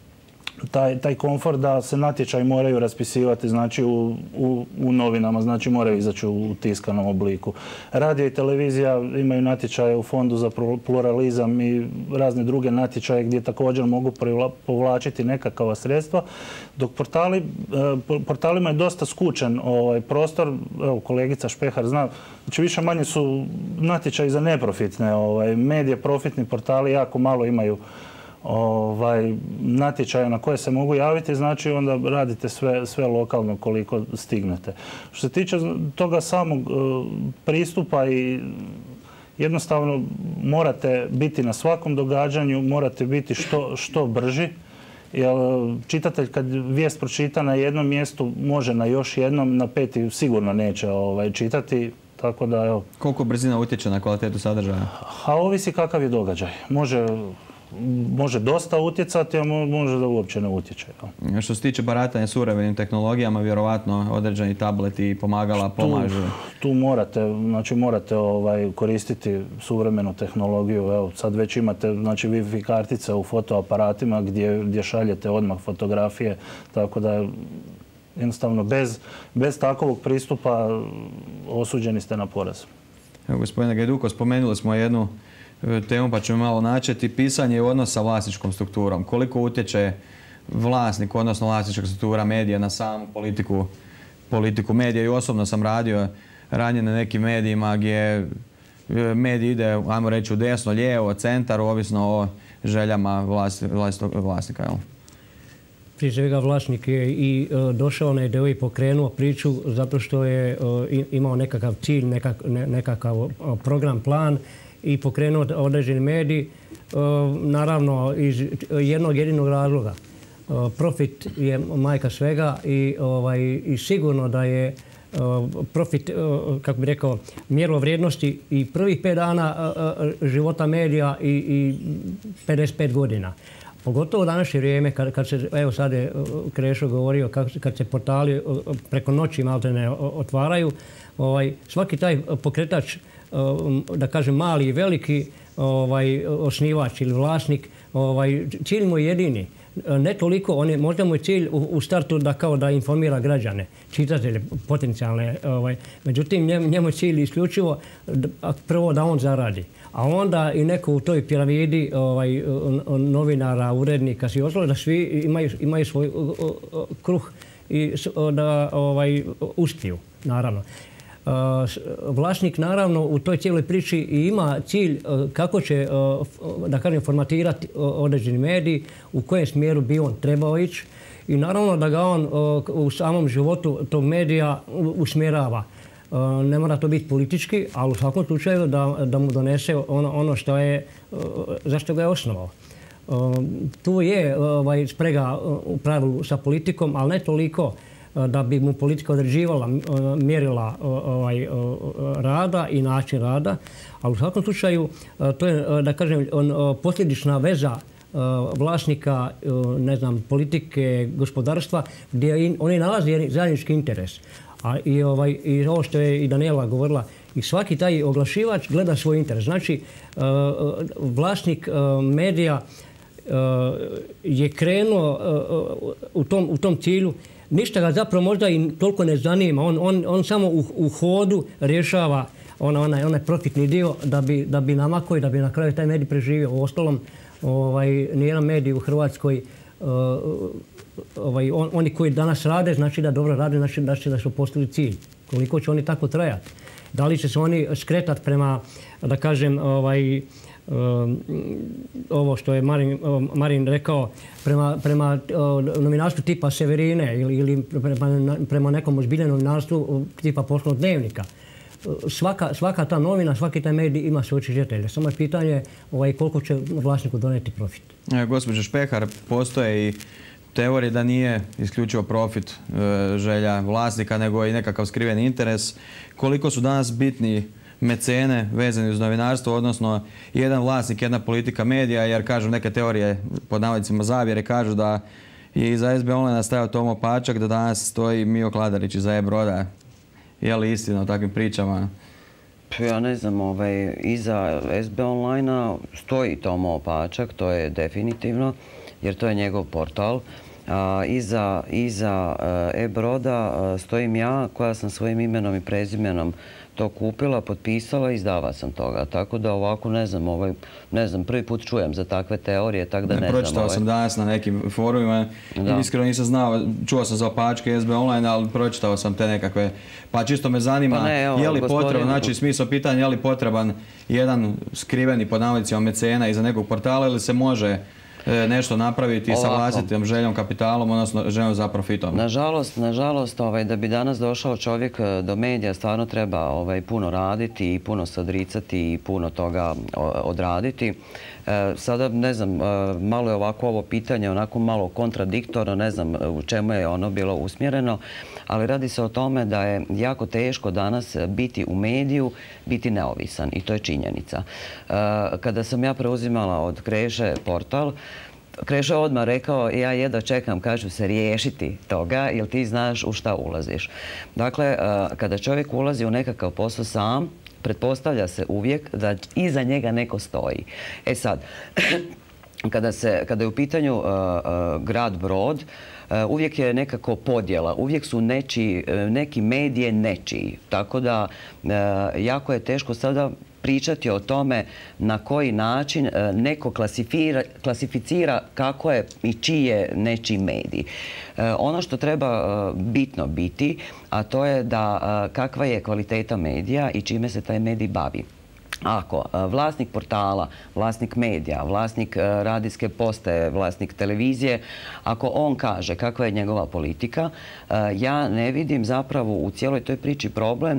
taj, taj komfort da se natječaj moraju raspisivati, znači u, u, u novinama, znači moraju izaći u tiskanom obliku. Radio i televizija imaju natječaje u Fondu za pluralizam i razne druge natječaje gdje također mogu povlačiti nekakva sredstva, dok portali, portalima je dosta skučen ovaj prostor, evo kolegica Špehar zna, znači više manje su natječaji za neprofitne ovaj, medije, profitni portali jako malo imaju ovaj, natječaja na koje se mogu javiti, znači onda radite sve, sve lokalno koliko stignete. Što se tiče toga samog uh, pristupa i jednostavno morate biti na svakom događanju, morate biti što, što brži. Jer čitatelj kad vijest pročita na jednom mjestu može na još jednom, na peti sigurno neće ovaj, čitati. Tako da, evo. Koliko brzina utječe na kvalitetu sadržaja? A ovisi kakav je događaj. Može može dosta utjecati, a može da uopće ne utječe. Što se tiče baratanja suvremenim tehnologijama, vjerovatno određeni tableti i pomagala pomažu. Tu, tu morate, znači morate ovaj, koristiti suvremenu tehnologiju. Evo, sad već imate znači, Wi-Fi kartice u fotoaparatima gdje, gdje šaljete odmah fotografije, tako da jednostavno bez, bez takovog pristupa osuđeni ste na poraz. Evo, gospodine Gajduko, spomenuli smo jednu temu pa ćemo malo načeti. Pisanje odnos sa vlasničkom strukturom. Koliko utječe vlasnik, odnosno vlasnička struktura medija na samu politiku, politiku medija? I osobno sam radio ranije na nekim medijima gdje medij ide, ajmo reći, u desno, lijevo, centar, ovisno o željama vlasnika. Jel? Prije svega vlasnik je i došao na ideju i pokrenuo priču zato što je imao nekakav cilj, nekakav program, plan i pokrenuo određeni medij, naravno iz jednog jedinog razloga. Profit je majka svega i, ovaj, i sigurno da je profit, kako bih rekao, mjerilo vrijednosti i prvih pet dana života medija i, i pedeset pet godina. Pogotovo u današnje vrijeme, kad, kad se, evo sad je Krešo govorio, kad, kad se portali preko noći maltene otvaraju, ovaj, svaki taj pokretač, da kažem mali i veliki ovaj, osnivač ili vlasnik, ovaj, cilj mu je jedini. Ne toliko, on je, možda mu je cilj u, u startu da kao da informira građane, čitatelje potencijalne. Ovaj, međutim, njemu je cilj isključivo da, prvo da on zaradi. A onda i neko u toj piramidi ovaj, novinara, urednika i ostalo, da svi imaju, imaju svoj kruh i da ovaj, uspiju, naravno. Vlasnik naravno u toj cijeloj priči ima cilj kako će, da kažem, formatirati određeni medij, u kojem smjeru bi on trebao ići i naravno da ga on u samom životu tog medija usmjerava. Ne mora to biti politički, ali u svakom slučaju da, da mu donese ono, ono što je, zašto ga je osnovao. Tu je ovaj, sprega u pravilu sa politikom, ali ne toliko da bi mu politika određivala, mjerila ovaj, rada i način rada, ali u svakom slučaju to je, da kažem, posljedična veza vlasnika, ne znam, politike, gospodarstva, gdje oni nalaze zajednički interes. A i, ovaj, i ovo što je i Daniela govorila, i svaki taj oglašivač gleda svoj interes. Znači, vlasnik medija je krenuo u tom, u tom cilju. Ništa ga zapravo možda i toliko ne zanima. On, on, on samo u, u hodu rješava ona, onaj, onaj profitni dio da bi, da bi namakao i da bi na kraju taj medij preživio. U ostalom, ovaj, nijedan medij u Hrvatskoj, uh, ovaj, on, oni koji danas rade, znači da dobro rade, znači, znači da su postigli cilj. Koliko će oni tako trajati? Da li će se oni skretati prema, da kažem, ovaj, Um, ovo što je Marin, um, Marin rekao, prema, prema uh, novinarstvu tipa Severine ili, ili prema, prema nekom ozbiljnom novinarstvu tipa Poslovnog dnevnika. Uh, svaka, svaka ta novina, svaki taj medij ima svoje čitatelje. Samo je pitanje ovaj, koliko će vlasniku doneti profit. E, gospođo Špehar, postoje i teorije da nije isključivo profit e, želja vlasnika, nego i nekakav skriveni interes. Koliko su danas bitni mecene vezani uz novinarstvo, odnosno jedan vlasnik, jedna politika medija, jer kažu neke teorije pod navodnicima zavjere, kažu da je iza S B Online stajao Tomo Pačak, da danas stoji Mijo Kladarić iza E-Broda. Je li istina o takvim pričama? Ja ne znam, ovaj, iza S B Online-a stoji Tomo Pačak, to je definitivno, jer to je njegov portal. A, iza iza uh, E-Broda uh, stojim ja, koja sam svojim imenom i prezimenom to kupila, potpisala i izdava sam toga. Tako da ovako ne znam, ovaj, ne znam, prvi put čujem za takve teorije, tako da ne, ne znam. Pročitao ovaj. sam danas na nekim forumima i iskreno nisam znao, čuo sam za Pačke S B Online, ali pročitao sam te nekakve, pa čisto me zanima, pa ne, evo, je li gospodin... potreban, znači smisao pitanja, je li potreban jedan skriveni pod navodnicima mecena iza nekog portala ili se može nešto napraviti ovako, sa vlastitom željom, kapitalom, odnosno željom za profitom? Nažalost, nažalost ovaj, da bi danas došao čovjek do medija, stvarno treba ovaj, puno raditi i puno se odricati i puno toga odraditi. E, sada, ne znam, malo je ovako ovo pitanje, onako malo kontradiktorno, ne znam u čemu je ono bilo usmjereno, ali radi se o tome da je jako teško danas biti u mediju, biti neovisan i to je činjenica. E, kada sam ja preuzimala od Kreše portal, Krešo je odmah rekao, ja jedva čekam, kažu se, riješiti toga, jer ti znaš u šta ulaziš. Dakle, kada čovjek ulazi u nekakav posao sam, pretpostavlja se uvijek da iza njega neko stoji. E sad, kada, se, kada je u pitanju uh, uh, grad Brod, uh, uvijek je nekako podjela, uvijek su nečiji, uh, neki medije nečiji. Tako da uh, jako je teško sada pričati o tome na koji način neko klasificira kako je i čiji je nečiji medij. Ono što treba bitno biti, a to je da kakva je kvaliteta medija i čime se taj medij bavi. Ako vlasnik portala, vlasnik medija, vlasnik radijske postaje, vlasnik televizije, ako on kaže kakva je njegova politika, ja ne vidim zapravo u cijeloj toj priči problem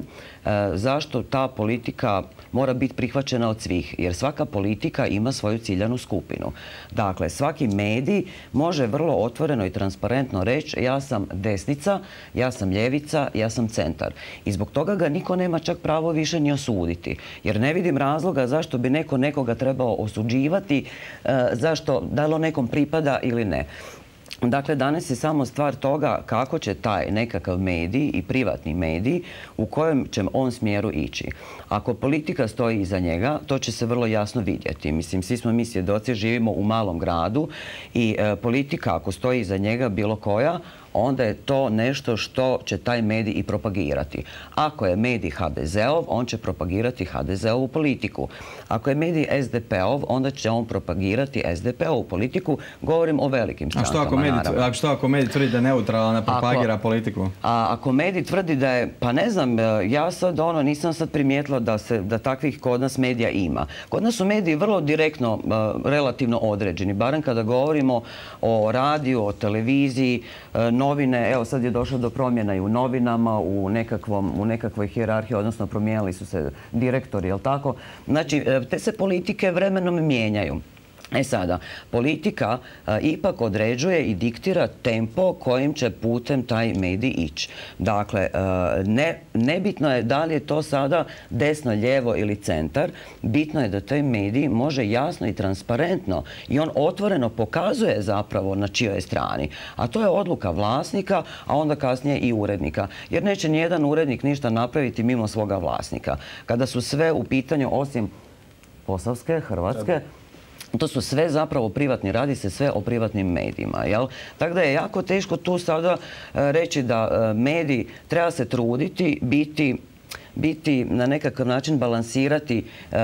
zašto ta politika mora biti prihvaćena od svih, jer svaka politika ima svoju ciljanu skupinu. Dakle, svaki medij može vrlo otvoreno i transparentno reći ja sam desnica, ja sam ljevica, ja sam centar. I zbog toga ga niko nema čak pravo više ni osuditi, jer ne vidim razloga zašto bi neko nekoga trebao osuđivati, zašto, da li on nekom pripada ili ne. Dakle, danas je samo stvar toga kako će taj nekakav medij i privatni medij u kojem će on smjeru ići. Ako politika stoji iza njega, to će se vrlo jasno vidjeti. Mislim, svi smo mi svjedoci, živimo u malom gradu i e, politika ako stoji iza njega bilo koja, onda je to nešto što će taj medij i propagirati. Ako je medij ha de zeov, on će propagirati ha de zeovu politiku. Ako je medij es de peov, onda će on propagirati es de peovu politiku. Govorim o velikim strankama, a što ako medij, a što ako medij tvrdi da je neutralan, ne propagira ako, politiku? A ako medij tvrdi da je, pa ne znam, ja sad ono, nisam sad primijetila da, se, da takvih kod nas medija ima. Kod nas su mediji vrlo direktno, uh, relativno određeni, barem kada govorimo o radiju, o televiziji, uh, novine, evo sad je došlo do promjena i u novinama, u, nekakvom, u nekakvoj hijerarhiji, odnosno promijenili su se direktori, jel tako? Znači, te se politike vremenom mijenjaju. E sada, politika a, ipak određuje i diktira tempo kojim će putem taj medij ići. Dakle, a, ne, nebitno je da li je to sada desno, lijevo ili centar, bitno je da taj medij može jasno i transparentno i on otvoreno pokazuje zapravo na čijoj je strani. A to je odluka vlasnika, a onda kasnije i urednika. Jer neće nijedan urednik ništa napraviti mimo svoga vlasnika. Kada su sve u pitanju, osim Posavske, Hrvatske, to su sve zapravo privatni, radi se sve o privatnim medijima. Jel? Tako da je jako teško tu sada reći da medij treba se truditi, biti biti na nekakav način balansirati, uh,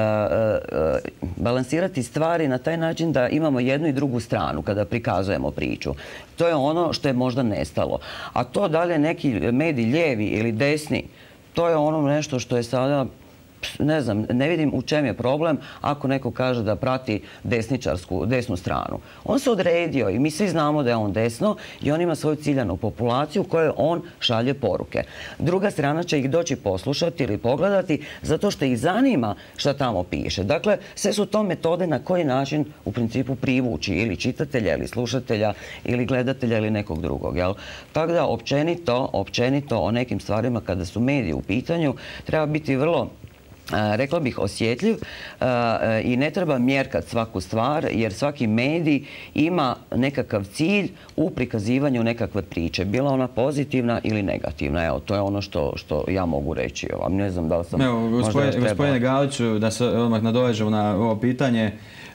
uh, balansirati stvari na taj način da imamo jednu i drugu stranu kada prikazujemo priču. To je ono što je možda nestalo. A to da li je neki medij lijevi ili desni, to je ono nešto što je sada, ne znam, ne vidim u čem je problem ako neko kaže da prati desničarsku, desnu stranu. On se odredio i mi svi znamo da je on desno i on ima svoju ciljanu populaciju kojoj on šalje poruke. Druga strana će ih doći poslušati ili pogledati zato što ih zanima šta tamo piše. Dakle, sve su to metode na koji način u principu privući ili čitatelja ili slušatelja ili gledatelja ili nekog drugog. Jel? Tako da općenito, općenito o nekim stvarima kada su mediji u pitanju treba biti vrlo rekla bih, osjetljiv i ne treba mjerkat svaku stvar, jer svaki medij ima nekakav cilj u prikazivanju nekakve priče, bila ona pozitivna ili negativna. Evo, to je ono što ja mogu reći. Ne znam da li sam možda još trebala. Gospodine Galiću, da se odmah nadovežemo na ovo pitanje,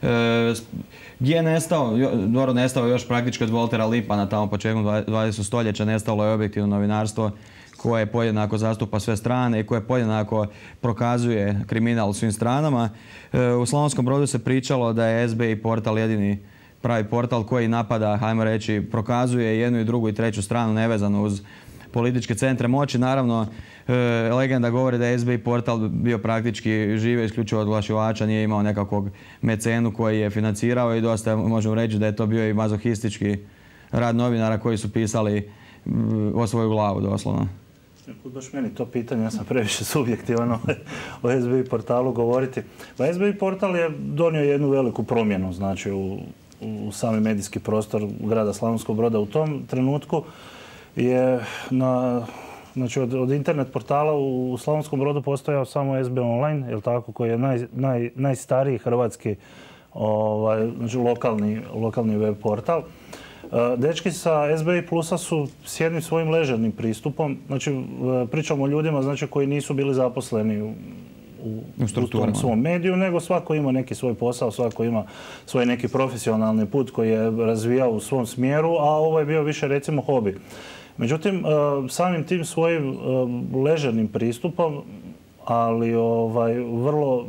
gdje je nestao, dobro nestao još praktički od Waltera Lippmana tamo početkom dvadesetog stoljeća, nestalo je objektivno novinarstvo koje podjednako zastupa sve strane i koje podjednako prokazuje kriminal u svim stranama. U Slavonskom Brodu se pričalo da je S B I portal jedini pravi portal koji napada, hajmo reći, prokazuje jednu i drugu i treću stranu nevezano uz političke centre moći. Naravno, legenda govori da je S B I portal bio praktički živio isključivo od oglašivača, nije imao nekakvog mecenu koji je financirao i dosta možemo reći da je to bio i mazohistički rad novinara koji su pisali o svoju glavu doslovno. Baš meni to pitanje, ja sam previše subjektivan o S B I portalu govoriti. Pa S B I portal je donio jednu veliku promjenu, znači u, u sami medijski prostor grada Slavonskog Broda. U tom trenutku je na, znači od, od internet portala u Slavonskom Brodu postojao samo S B Online, jel tako, koji je naj, naj, najstariji hrvatski ovaj, znači lokalni, lokalni web portal. Dečki sa S B I Plusa su s jednim svojim ležernim pristupom, znači pričamo o ljudima znači, koji nisu bili zaposleni u, u, u tom svom mediju, nego svako ima neki svoj posao, svako ima svoj neki profesionalni put koji je razvijao u svom smjeru, a ovo je bio više recimo hobi. Međutim, samim tim svojim ležernim pristupom, ali ovaj, vrlo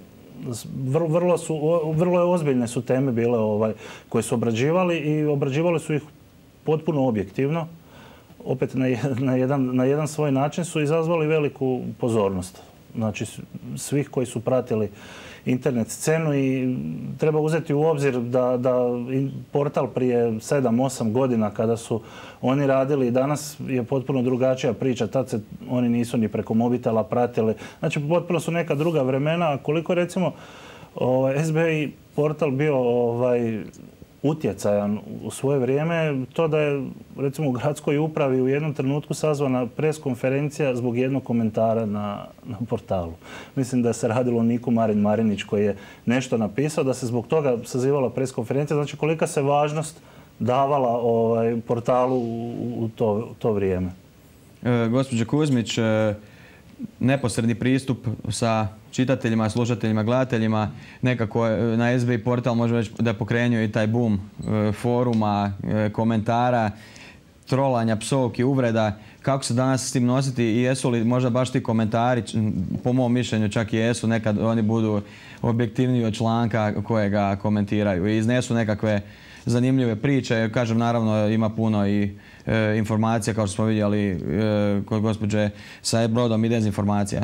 Vrlo, su, vrlo ozbiljne su teme bile ovaj, koje su obrađivali i obrađivali su ih potpuno objektivno. Opet na, na, jedan, na jedan svoj način su izazvali veliku pozornost. Znači svih koji su pratili internet scenu i treba uzeti u obzir da, da portal prije sedam osam godina kada su oni radili, danas je potpuno drugačija priča. Tad se oni nisu ni preko mobitela pratili. Znači potpuno su neka druga vremena. Koliko recimo ovaj, S B I portal bio ovaj, utjecajan u svoje vrijeme, to da je recimo u gradskoj upravi u jednom trenutku sazvana preskonferencija zbog jednog komentara na, na portalu. Mislim da se radilo o Niku Marin Marinić koji je nešto napisao, da se zbog toga sazivala preskonferencija. Znači kolika se važnost davala ovaj, portalu u, u, to, u to vrijeme. E, gospođo Kuzmić, e, neposredni pristup sa čitateljima, slušateljima, gledateljima, nekako na S B I portal možemo reći da je pokrenio i taj boom e, foruma, e, komentara, trolanja, psovki, uvreda. Kako se danas s tim nositi i jesu li možda baš ti komentari, po mom mišljenju čak i jesu, nekad oni budu objektivniji od članka kojega komentiraju i iznesu nekakve zanimljive priče. Kažem, naravno ima puno i e, informacija, kao što smo vidjeli e, kod gospođe sa Brodom i dezinformacija.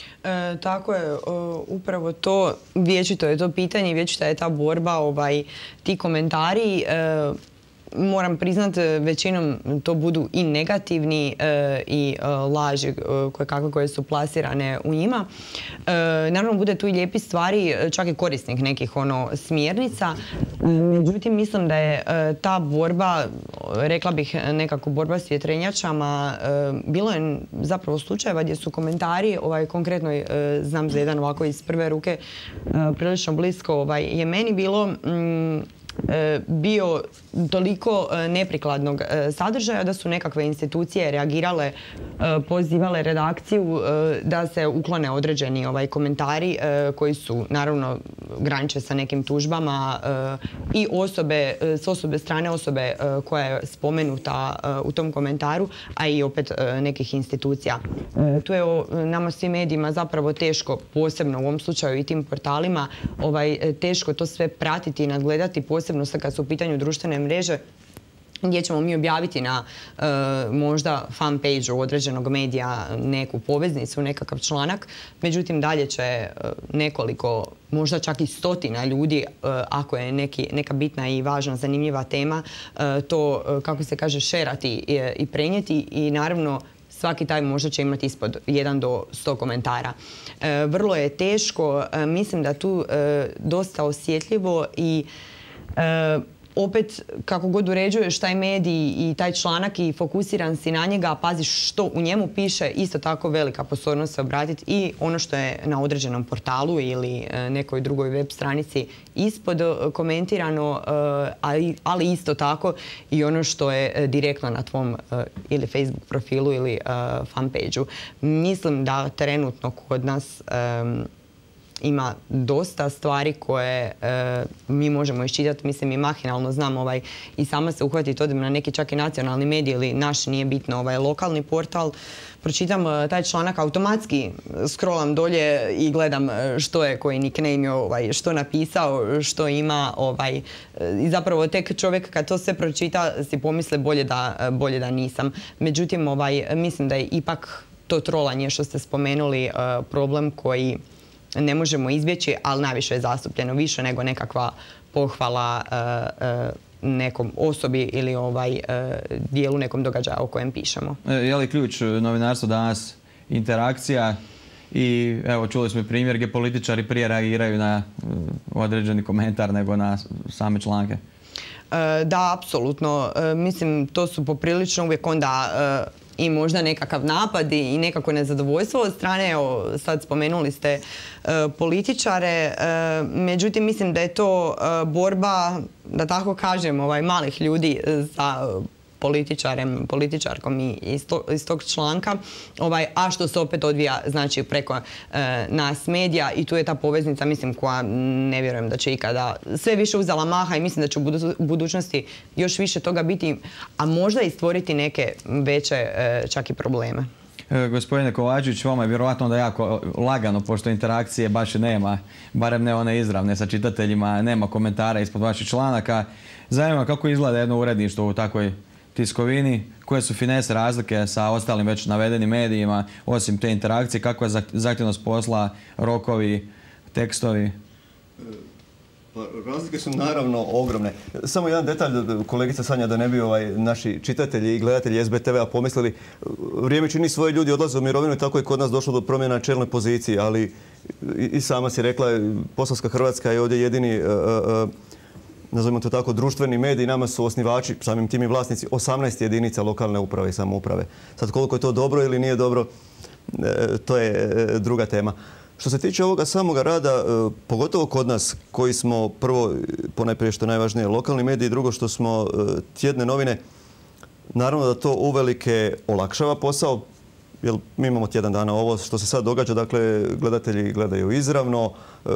E, tako je, o, upravo to, vječito je to pitanje, vječita je ta borba, ovaj, ti komentari. E, moram priznati, većinom to budu i negativni e, i e, laži e, koje, kakve koje su plasirane u njima. E, naravno, bude tu i lijepi stvari, čak i korisnih nekih ono, smjernica. E, međutim, mislim da je e, ta borba, rekla bih nekako borba s vjetrenjačama, e, bilo je zapravo slučajeva gdje su komentari, ovaj, konkretno e, znam za jedan ovako iz prve ruke, e, prilično blisko ovaj, je meni bilo mm, bio toliko neprikladnog sadržaja da su nekakve institucije reagirale, pozivale redakciju da se uklone određeni ovaj, komentari koji su naravno graniče sa nekim tužbama i osobe, s osobe strane osobe koja je spomenuta u tom komentaru, a i opet nekih institucija. Tu je o nama svim medijima zapravo teško, posebno u ovom slučaju i tim portalima, ovaj, teško to sve pratiti i nadgledati, posebno kad su u pitanju društvene mreže, gdje ćemo mi objaviti na e, možda fan page-u određenog medija neku poveznicu, nekakav članak. Međutim, dalje će e, nekoliko, možda čak i stotina ljudi, e, ako je neki, neka bitna i važna, zanimljiva tema, e, to, e, kako se kaže, šerati i, i prenijeti i naravno svaki taj možda će imati ispod jedan do sto komentara. E, vrlo je teško, e, mislim da tu e, dosta osjetljivo i E, opet, kako god uređuješ taj medij i taj članak i fokusiran si na njega, paziš što u njemu piše, isto tako velika pozornost se obratiti i ono što je na određenom portalu ili nekoj drugoj web stranici ispod komentirano, ali isto tako i ono što je direktno na tvom ili Facebook profilu ili fanpage-u. Mislim da trenutno kod nas ima dosta stvari koje mi možemo iščitati. Mislim, i mahinalno znam i sama se uhvatiti, odem na neki čak i nacionalni medij ili naš, nije bitno, ovaj lokalni portal. Pročitam taj članak, automatski scrollam dolje i gledam što je koji nickname, što napisao, što ima. I zapravo tek čovjek kad to sve pročita si pomisle bolje da nisam. Međutim, mislim da je ipak to trolanje što ste spomenuli problem koji ne možemo izbjeći, ali najviše je zastupljeno, više nego nekakva pohvala nekom osobi ili dijelu nekom događaju o kojem pišemo. Je li ključ novinarstva danas interakcija i evo čuli smo primjer gdje političari prije reagiraju na određeni komentar nego na same članke? Da, apsolutno. Mislim, to su poprilično uvijek onda i možda nekakav napad i nekako nezadovoljstvo od strane, evo sad spomenuli ste političare, međutim mislim da je to borba, da tako kažem, malih ljudi za političarem, političarkom iz tog članka, a što se opet odvija znači preko nas medija i tu je ta poveznica, mislim, koja ne vjerujem da će ikada sve više uzela maha i mislim da će u budućnosti još više toga biti, a možda i stvoriti neke veće čak i probleme. Gospodine Kovačević, vama je vjerovatno da jako lagano, pošto interakcije baš i nema, barem ne one izravne sa čitateljima, nema komentara ispod vaših članaka. Zanima kako izgleda jedno uredništvo u takvoj tiskovini, koje su finese razlike sa ostalim već navedenim medijima, osim te interakcije, kakva je zahtjevnost posla, rokovi, tekstovi? Razlike su naravno ogromne. Samo jedan detalj, kolegica Sanja, da ne bi naši čitatelji i gledatelji S B T V-a pomislili. Vrijeme čini, svoje ljudi odlaze u mirovinu i tako je kod nas došlo do promjena na čelnoj poziciji, ali i sama si rekla, Posavska Hrvatska je ovdje jedini, nazovimo to tako, društveni medij, nama su osnivači, samim tim i vlasnici, osamnaest jedinica lokalne uprave i samouprave. Sad koliko je to dobro ili nije dobro, to je druga tema. Što se tiče ovoga samoga rada, pogotovo kod nas koji smo prvo, ponajprije što je najvažnije, lokalni mediji, drugo što smo tjedne novine, naravno da to uvelike olakšava posao, jer mi imamo tjedan dana ovo što se sad događa, dakle gledatelji gledaju izravno,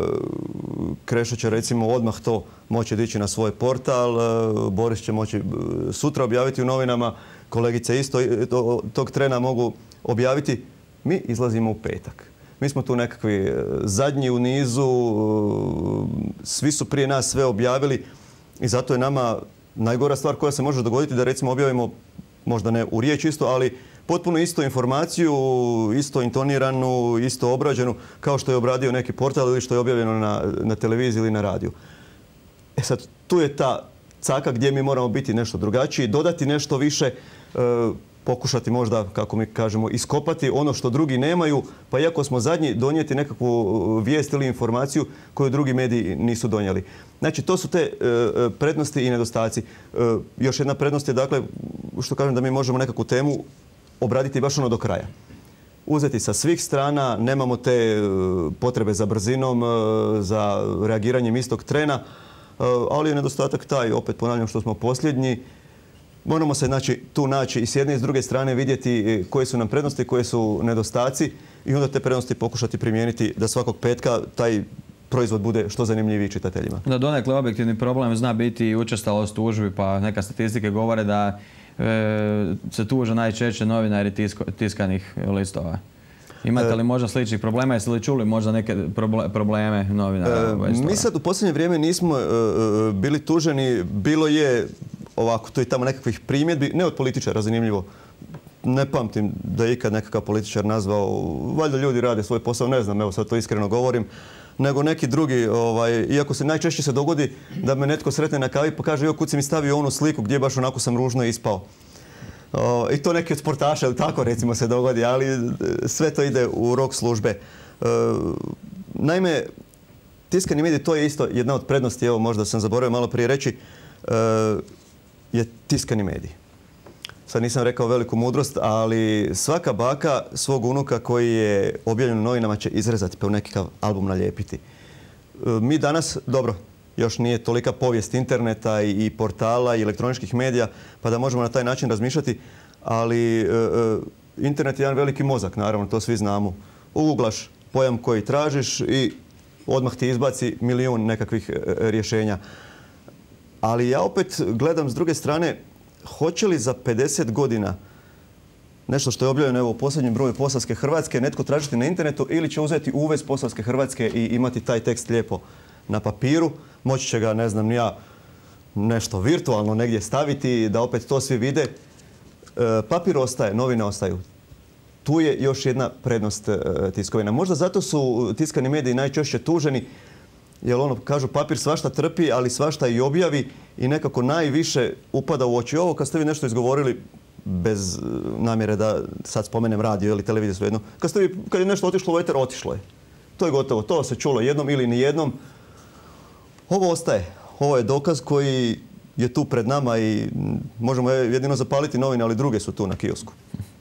Krešo će recimo odmah to moći dići na svoj portal, Boris će moći sutra objaviti u novinama, kolegice isto tog trena mogu objaviti. Mi izlazimo u petak. Mi smo tu nekakvi zadnji u nizu, svi su prije nas sve objavili i zato je nama najgora stvar koja se može dogoditi da recimo objavimo, možda ne u riječ isto, ali potpuno isto informaciju, isto intoniranu, isto obrađenu kao što je obradio neki portal ili što je objavljeno na, na televiziji ili na radiju. E sad, tu je ta caka gdje mi moramo biti nešto drugačiji, dodati nešto više, e, pokušati možda, kako mi kažemo, iskopati ono što drugi nemaju, pa iako smo zadnji, donijeti nekakvu vijest ili informaciju koju drugi mediji nisu donijeli. Znači, to su te e, prednosti i nedostaci. E, još jedna prednost je, dakle, što kažem, da mi možemo nekakvu temu obraditi baš ono do kraja. Uzeti sa svih strana, nemamo te potrebe za brzinom, za reagiranjem istog trena, ali je nedostatak taj, opet ponavljam što smo posljednji. Moramo se znači, tu naći i s jedne i s druge strane vidjeti koje su nam prednosti, koje su nedostaci i onda te prednosti pokušati primijeniti da svakog petka taj proizvod bude što zanimljiviji čitateljima. Da, donekle objektivni problem zna biti i učestalost tužbi, pa neka statistike govore da e, se tuže najčešće novinari tisko, tiskanih listova. Imate li možda sličnih problema? Jeste li čuli možda neke probleme novinara? E, mi sad u posljednje vrijeme nismo e, bili tuženi. Bilo je ovako, tu i tamo nekakvih primjedbi, ne od političara, zanimljivo. Ne pamtim da je ikad nekakav političar nazvao, valjda ljudi rade svoj posao, ne znam, evo sad to iskreno govorim, nego neki drugi, ovaj, iako se najčešće se dogodi da me netko sretne na kavi pa kaže, jo, kud si mi stavio onu sliku gdje baš onako sam ružno ispao. O, I to neki od sportaša, ili tako recimo se dogodi, ali sve to ide u rok službe. E, naime, tiskani medij, to je isto jedna od prednosti, evo možda sam zaboravio malo prije reći, je tiskani medij. Sad nisam rekao veliku mudrost, ali svaka baka svog unuka koji je objavljen u novinama će izrezati pa u nekakav album nalijepiti. Mi danas, dobro, još nije tolika povijest interneta i portala i elektroničkih medija pa da možemo na taj način razmišljati, ali internet je jedan veliki mozak, naravno, to svi znamo. Uguglaš pojam koji tražiš i odmah ti izbaci milijun nekakvih rješenja. Ali ja opet gledam s druge strane, hoće li za pedeset godina nešto što je objavljeno u posljednjem broju Posavske Hrvatske netko tražiti na internetu ili će uzeti uvez Posavske Hrvatske i imati taj tekst lijepo na papiru. Moći će ga, ne znam ni ja, nešto virtualno negdje staviti da opet to svi vide. Papir ostaje, novine ostaju. Tu je još jedna prednost tiskovina. Možda zato su tiskani mediji najčešće tuženi, jer ono, kažu, papir svašta trpi, ali svašta i objavi i nekako najviše upada u oči. Ovo kad ste vi nešto izgovorili, bez namjere da sad spomenem radio ili televiziju svejedno, kad, ste vi, kad je nešto otišlo u eter, otišlo je. To je gotovo. To se čulo jednom ili nijednom. Ovo ostaje. Ovo je dokaz koji je tu pred nama i možemo jedino zapaliti novine, ali druge su tu na kiosku.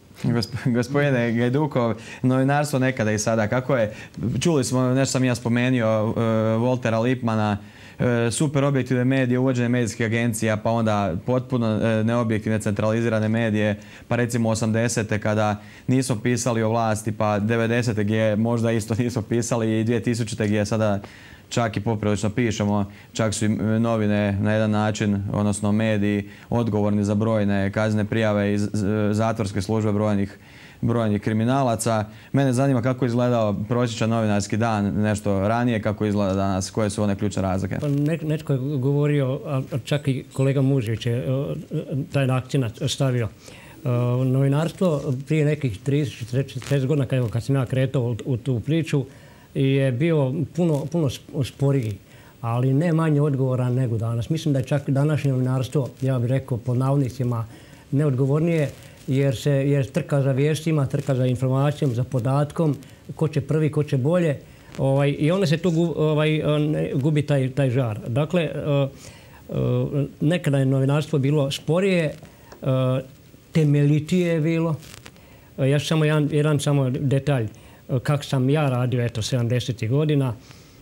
Gospodine Gajdukov, novinarstvo nekada i sada, kako je, čuli smo, nešto sam ja spomenio, Voltera Lipmana, super objektivne medije, uvođenje medijskih agencija, pa onda potpuno neobjektivne centralizirane medije, pa recimo osamdesete kada nismo pisali o vlasti, pa devedesete gdje možda isto nismo pisali i dvije tisućite gdje sada čak i poprilično pišemo, čak su i novine na jedan način, odnosno mediji, odgovorni za brojne kaznene prijave iz zatvorske službe brojnih brojnih kriminalaca. Mene zanima kako je izgledao prosječan novinarski dan nešto ranije, kako izgleda danas, koje su one ključne razlike. Pa netko je govorio, a čak i kolega Mužević je taj akcent stavio. Novinarstvo prije nekih trideset četrdeset godina, kad sam ja kretao u tu priču, je bio puno, puno sporiji, ali ne manje odgovoran nego danas. Mislim da je čak današnje novinarstvo, ja bih rekao pod navodnicima, neodgovornije, jer se jer trka za vijestima, trka za informacijom, za podatkom, ko će prvi, ko će bolje. Ovaj, I onda se tu gu, ovaj, gubi taj, taj žar. Dakle, uh, uh, nekada je novinarstvo bilo sporije, uh, temeljitije je bilo. Uh, ja samo jedan, jedan samo detalj. Kako sam ja radio, eto, sedamdesetih godina.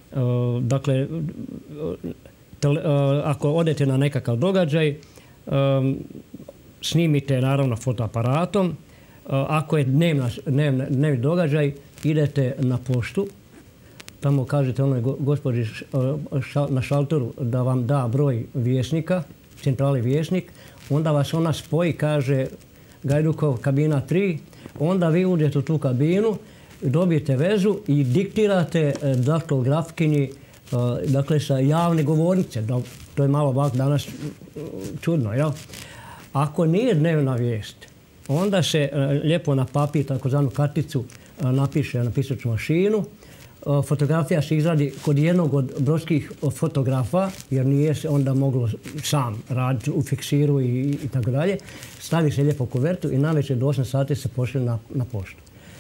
Dakle, ako odete na nekakav događaj, snimite naravno fotoaparatom. Ako je dnevni događaj, idete na poštu. Tamo kažete onoj gospođi na šalteru da vam da broj vijesnika, centrali vijesnik. Onda vas ona spoji, kaže Gajdukov, kabina tri. Onda vi uđete u tu kabinu, dobijete vezu i diktirate daktilografkinji, dakle sa javne govornice. To je malo ovak danas čudno, jel? Ako nije dnevna vijest, onda se lijepo na papir, takozvanu karticu, napiše na pisaču mašinu. Fotografija se izradi kod jednog od brodskih fotografa, jer nije se onda moglo sam raditi u fiksiru i, i tako dalje. Stavi se lijepo kuvertu i navečer do osam sati se pošle na, na poštu.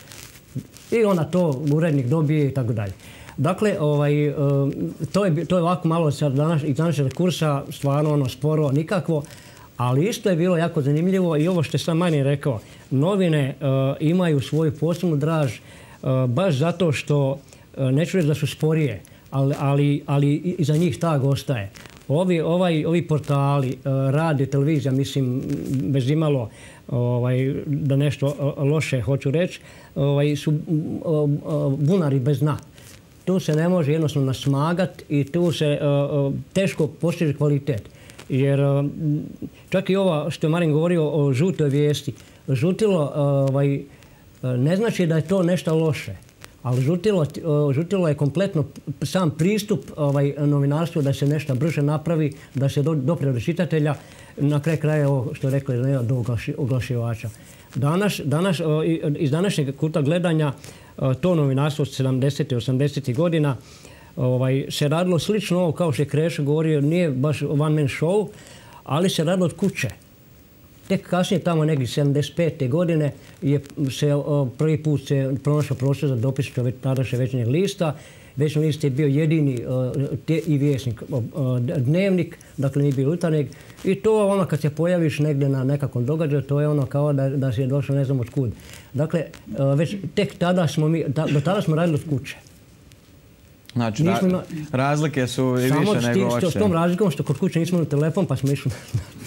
I onda to urednik dobije i tako dalje. Dakle, ovaj, to, je, to je ovako malo sad danas, i današnjeg kursa, stvarno ono sporo, nikakvo, ali isto je bilo jako zanimljivo i ovo što je sam manje rekao. Novine uh, imaju svoju posebnu draž uh, baš zato što, uh, neću reći da su sporije, ali, ali, ali i za njih tag ostaje. Ovi, ovaj, ovi portali, uh, radio, televizija, mislim, bez imalo ovaj, da nešto loše hoću reći, ovaj, su uh, uh, bunari bez dna. Tu se ne može jednostavno nasmagati i tu se uh, uh, teško postiže kvalitet. Jer uh, čak i ovo što je Marin govorio o žutoj vijesti, žutilo uh, ovaj, ne znači da je to nešto loše, ali žutilo, uh, žutilo je kompletno sam pristup ovaj, novinarstvu da se nešto brže napravi, da se do, dopre do čitatelja, na kraj kraja ovo što je rekao je do oglašivača. Danas, danas, uh, iz današnjeg kuta gledanja uh, to novinarstvo od sedamdesetih osamdesetih godina ovaj, se radilo slično ovo kao što je Krešo govorio, nije baš one man show, ali se radilo od kuće. Tek kasnije, tamo negdje sedamdeset pete godine, je se o, prvi put se pronašao prostor za dopis tadašnjeg Večernjeg lista, Večni list je bio jedini i vjesnik. Dnevnik, dakle nije bio jutarnjeg. I to ono kad se pojaviš negdje na nekakvom događaju, to je ono kao da si je došao ne znam od kud. Dakle, već tek tada smo mi, do tada smo radili od kuće. Znači, razlike su i više nego oče. Samo s tom razlikom što kod kuće nismo imali telefon pa smo išli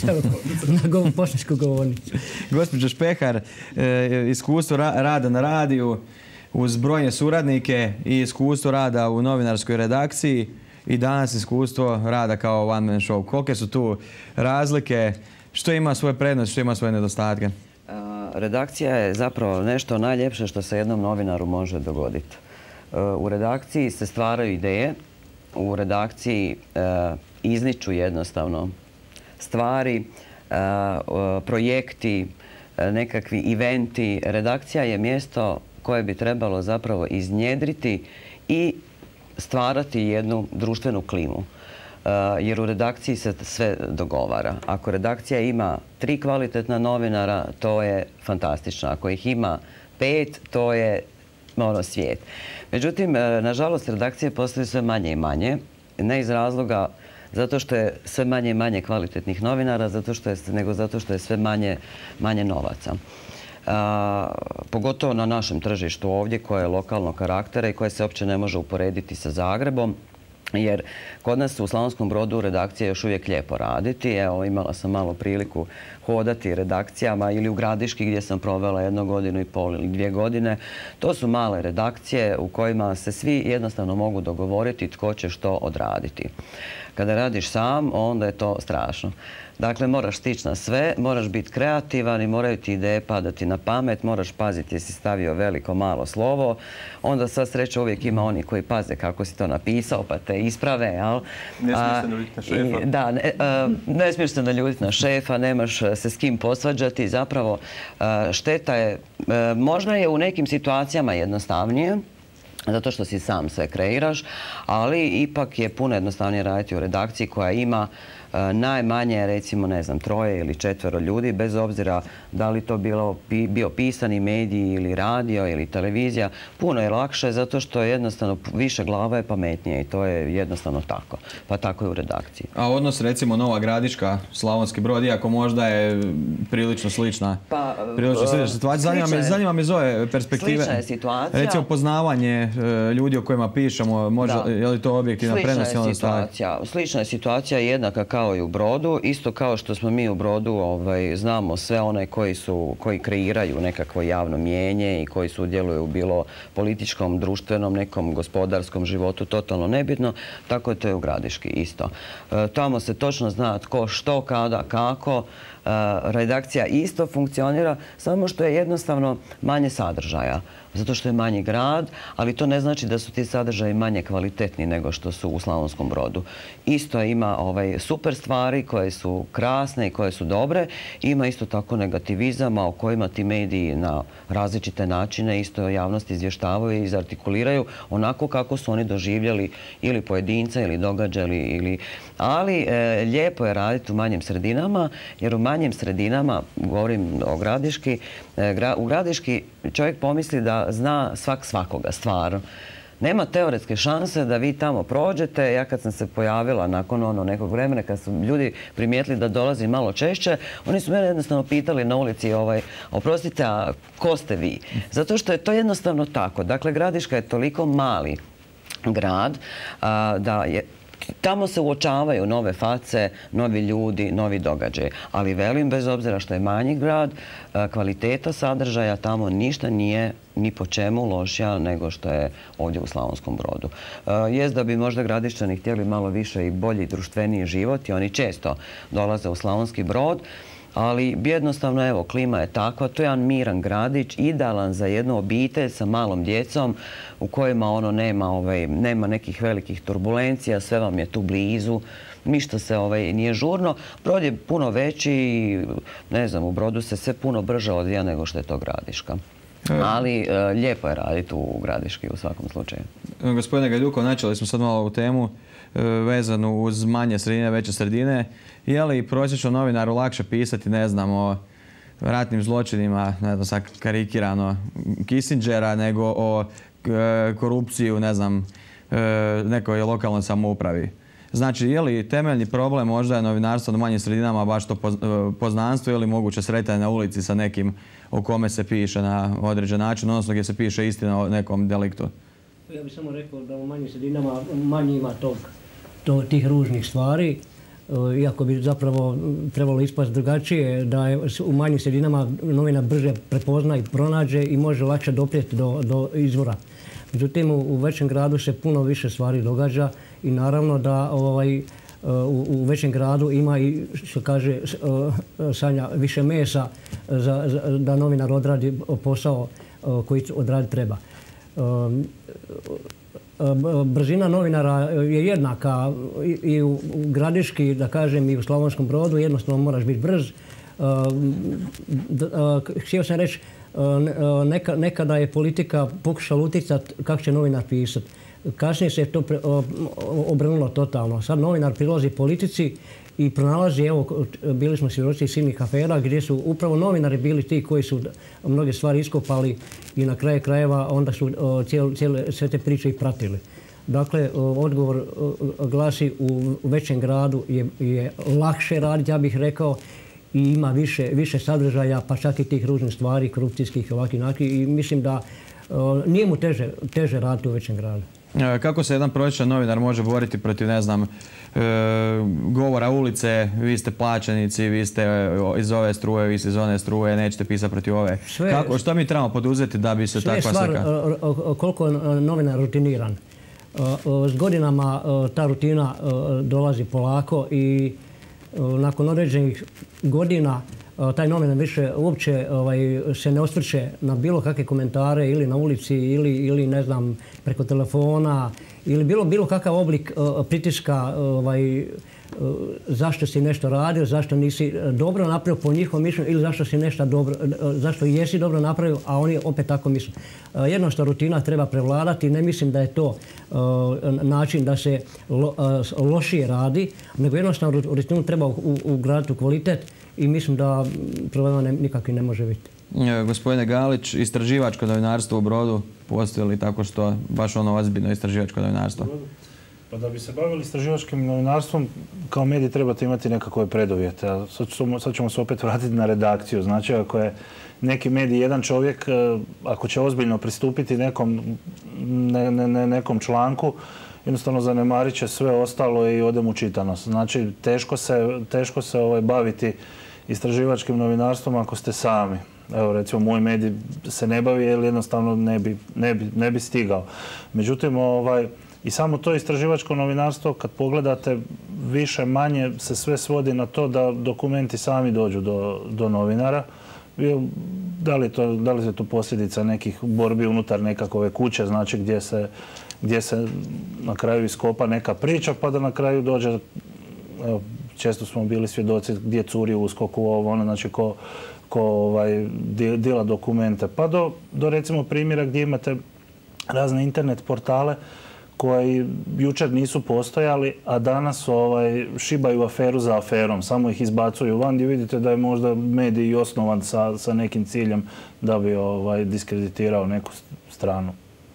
na poštansku govornicu. Gospođo Špehar, iskustvo rada na radiju uz brojne suradnike i iskustvo rada u novinarskoj redakciji i danas iskustvo rada kao one man show. Kolike su tu razlike? Što ima svoje prednosti, što ima svoje nedostatke? Redakcija je zapravo nešto najljepše što se jednom novinaru može dogoditi. U redakciji se stvaraju ideje, u redakciji izniču jednostavno stvari, projekti, nekakvi eventi. Redakcija je mjesto koje bi trebalo zapravo iznjedriti i stvarati jednu društvenu klimu. Jer u redakciji se sve dogovara. Ako redakcija ima tri kvalitetna novinara, to je fantastično. Ako ih ima pet, to je ono svijet. Međutim, nažalost, redakcije postaju sve manje i manje. Ne iz razloga zato što je sve manje i manje kvalitetnih novinara, nego zato što je sve manje novaca. Pogotovo na našem tržištu ovdje, koje je lokalnog karaktera i koje se uopće ne može uporediti sa Zagrebom. Jer kod nas u Slavonskom Brodu redakcija je još uvijek lijepo raditi. Evo, imala sam malo priliku hodati redakcijama ili u Gradiški gdje sam provela jednu godinu i pol ili dvije godine. To su male redakcije u kojima se svi jednostavno mogu dogovoriti tko će što odraditi. Kada radiš sam, onda je to strašno. Dakle, moraš stići na sve, moraš biti kreativan i moraju ti ideje padati na pamet, moraš paziti jesi stavio veliko, malo slovo. Onda sva sreća uvijek ima oni koji paze kako si to napisao pa te isprave. Ne smiješ se naljutiti na šefa. Da, ne smiješ se naljutiti na šefa, nemaš se s kim posvađati. Zapravo, šteta je, možda je u nekim situacijama jednostavnije, zato što si sam sve kreiraš, ali ipak je puno jednostavnije raditi u redakciji koja ima najmanje, recimo, ne znam, troje ili četvero ljudi, bez obzira da li to bio pisani medij ili radio ili televizija. Puno je lakše zato što je jednostavno više glava je pametnije i to je jednostavno tako. Pa tako je u redakciji. A odnos, recimo, Nova Gradiška, Slavonski Brod, iako možda je prilično slična situacija. Zanima me iz ove perspektive. Slična je situacija. Recimo, poznavanje ljudi o kojima pišemo, je li to objektivna prenos? Slična je situacija jednaka kao i u Brodu. Isto kao što smo mi u Brodu znamo sve one koji kreiraju nekakvo javno mijenje i koji sudjeluju u bilo političkom, društvenom, nekom gospodarskom životu, totalno nebitno, tako je to i u Gradiški isto. Tamo se točno zna tko, što, kada, kako. Redakcija isto funkcionira, samo što je jednostavno manje sadržaja. Zato što je manji grad, ali to ne znači da su ti sadržaji manje kvalitetni nego što su u Slavonskom Brodu. Isto ima super stvari koje su krasne i koje su dobre. Ima isto tako negativizama o kojima ti mediji na različite načine isto javnost izvještavaju i izartikuliraju onako kako su oni doživjeli ili pojedinca ili događali. Ali lijepo je raditi u manjim sredinama, jer u manjim sredinama, govorim o Gradiški, u Gradiški čovjek pomisli da zna svak svakoga, stvarno. Nema teoretske šanse da vi tamo prođete. Ja kad sam se pojavila nakon ono nekog vremena, kad su ljudi primijetili da dolazim malo češće, oni su mene jednostavno pitali na ulici, oprostite, a ko ste vi? Zato što je to jednostavno tako. Dakle, Gradiška je toliko mali grad da je tamo se uočavaju nove face, novi ljudi, novi događaj. Ali velim, bez obzira što je manji grad, kvaliteta sadržaja tamo ništa nije ni po čemu lošija nego što je ovdje u Slavonskom Brodu. Jest da bi možda Gradišćani htjeli malo više i bolji društveniji život i oni često dolaze u Slavonski Brod, ali jednostavno, evo, klima je takva. To je jedan miran gradić, idealan za jednu obitelj sa malom djecom u kojima ono nema nekih velikih turbulencija, sve vam je tu blizu, ništa se nije žurno. Brod je puno veći i, ne znam, u Brodu se sve puno brže odvija nego što je to Gradiška. Ali lijepo je raditi u Gradiški u svakom slučaju. Gospodine Gajdukov, načeli smo sad malo ovu temu vezanu uz manje sredine, veće sredine. Je li prosječnom novinaru lakše pisati, ne znam, o ratnim zločinima, ne znam, sad karikirano, Kissingera, nego o korupciju, ne znam, nekoj lokalnoj samoupravi. Znači, je li temeljni problem možda je novinarstvo na manjim sredinama baš to poznanstvo ili moguće sretanje na ulici sa nekim o kome se piše na određen način, odnosno gdje se piše istina o nekom deliktu? Ja bih samo rekao da u manjim sredinama manje ima tog, to, tih ružnih stvari, iako bi zapravo trebalo ispasti drugačije, da je u manjim sredinama novina brže prepozna i pronađe i može lakše doprijeti do, do izvora. Međutim, u, u većem gradu se puno više stvari događa i naravno da ovaj, u, u većem gradu ima i, što kaže Sanja, više mesa za, za, da novinar odradi posao koji odradi treba. Brzina novinara je jednaka i u Gradiški, da kažem, i u Slavonskom Brodu. Jednostavno moraš biti brz. Htio sam reći, neka, nekada je politika pokušala utjecati kako će novinar pisati. Kasnije se je to pre, obrnulo totalno. Sad novinar prilazi politici i pronalazi, evo, bili smo svjedoci silnih afera gdje su upravo novinari bili ti koji su mnoge stvari iskopali i na kraju krajeva onda su cijele, cijele, sve te priče i pratili. Dakle, odgovor glasi u većem gradu je, je lakše raditi, ja bih rekao, i ima više, više sadržaja, pa čak i tih ružnih stvari, korupcijskih i ovakvih nakih. I mislim da nije mu teže, teže raditi u većem gradu. Kako se jedan prosječan novinar može boriti protiv, ne znam, govora ulice, vi ste plaćenici, vi ste iz ove struje, vi ste iz one struje, nećete pisati protiv ove. Sve, Kako, što mi trebamo poduzeti da bi se takva slika... Sve je stvar koliko je novinar rutiniran. S godinama ta rutina dolazi polako i nakon određenih godina taj novinar više uopće ovaj, se ne osvrće na bilo kakve komentare ili na ulici ili, ili ne znam, preko telefona ili bilo, bilo kakav oblik uh, pritiska ovaj, uh, zašto si nešto radio, zašto nisi dobro napravio po njihovom mišljenju ili zašto si nešto dobro, uh, zašto jesi dobro napravio, a oni opet tako misle. Uh, jednostavno rutina treba prevladati. Ne mislim da je to uh, način da se lo, uh, lošije radi, nego jednostavno rutinu treba ugraditi u kvalitet. I mislim da problema ne, nikakvi ne može biti. E, gospodine Galić, istraživačko novinarstvo u Brodu postoji li tako što baš ono ozbiljno istraživačko novinarstvo? Pa da bi se bavili istraživačkim novinarstvom, kao mediji trebate imati nekakve preduvjete. Sad, sad ćemo se opet vratiti na redakciju. Znači, ako je neki medij, jedan čovjek, ako će ozbiljno pristupiti nekom, ne, ne, nekom članku, jednostavno zanemarit će sve ostalo i ode mu čitanost. Znači, teško se, teško se ovaj, baviti istraživačkim novinarstvom ako ste sami. Evo, recimo, moj medij se ne bavi jer jednostavno ne bi, ne bi, ne bi stigao. Međutim, ovaj, i samo to istraživačko novinarstvo, kad pogledate, više manje se sve svodi na to da dokumenti sami dođu do, do novinara. Da li, to, da li je to posljedica nekih borbi unutar nekakove kuće, znači gdje se, gdje se na kraju iskopa neka priča, pa da na kraju dođe, evo, često smo bili svjedoci gdje curi u uskoku ovo, ono, znači ko, ko ovaj, dila dokumente. Pa do, do recimo primjera gdje imate razne internet portale koji jučer nisu postojali, a danas ovaj, šibaju aferu za aferom. Samo ih izbacuju van gdje vidite da je možda medij i osnovan sa, sa nekim ciljem da bi ovaj, diskreditirao neku stranu.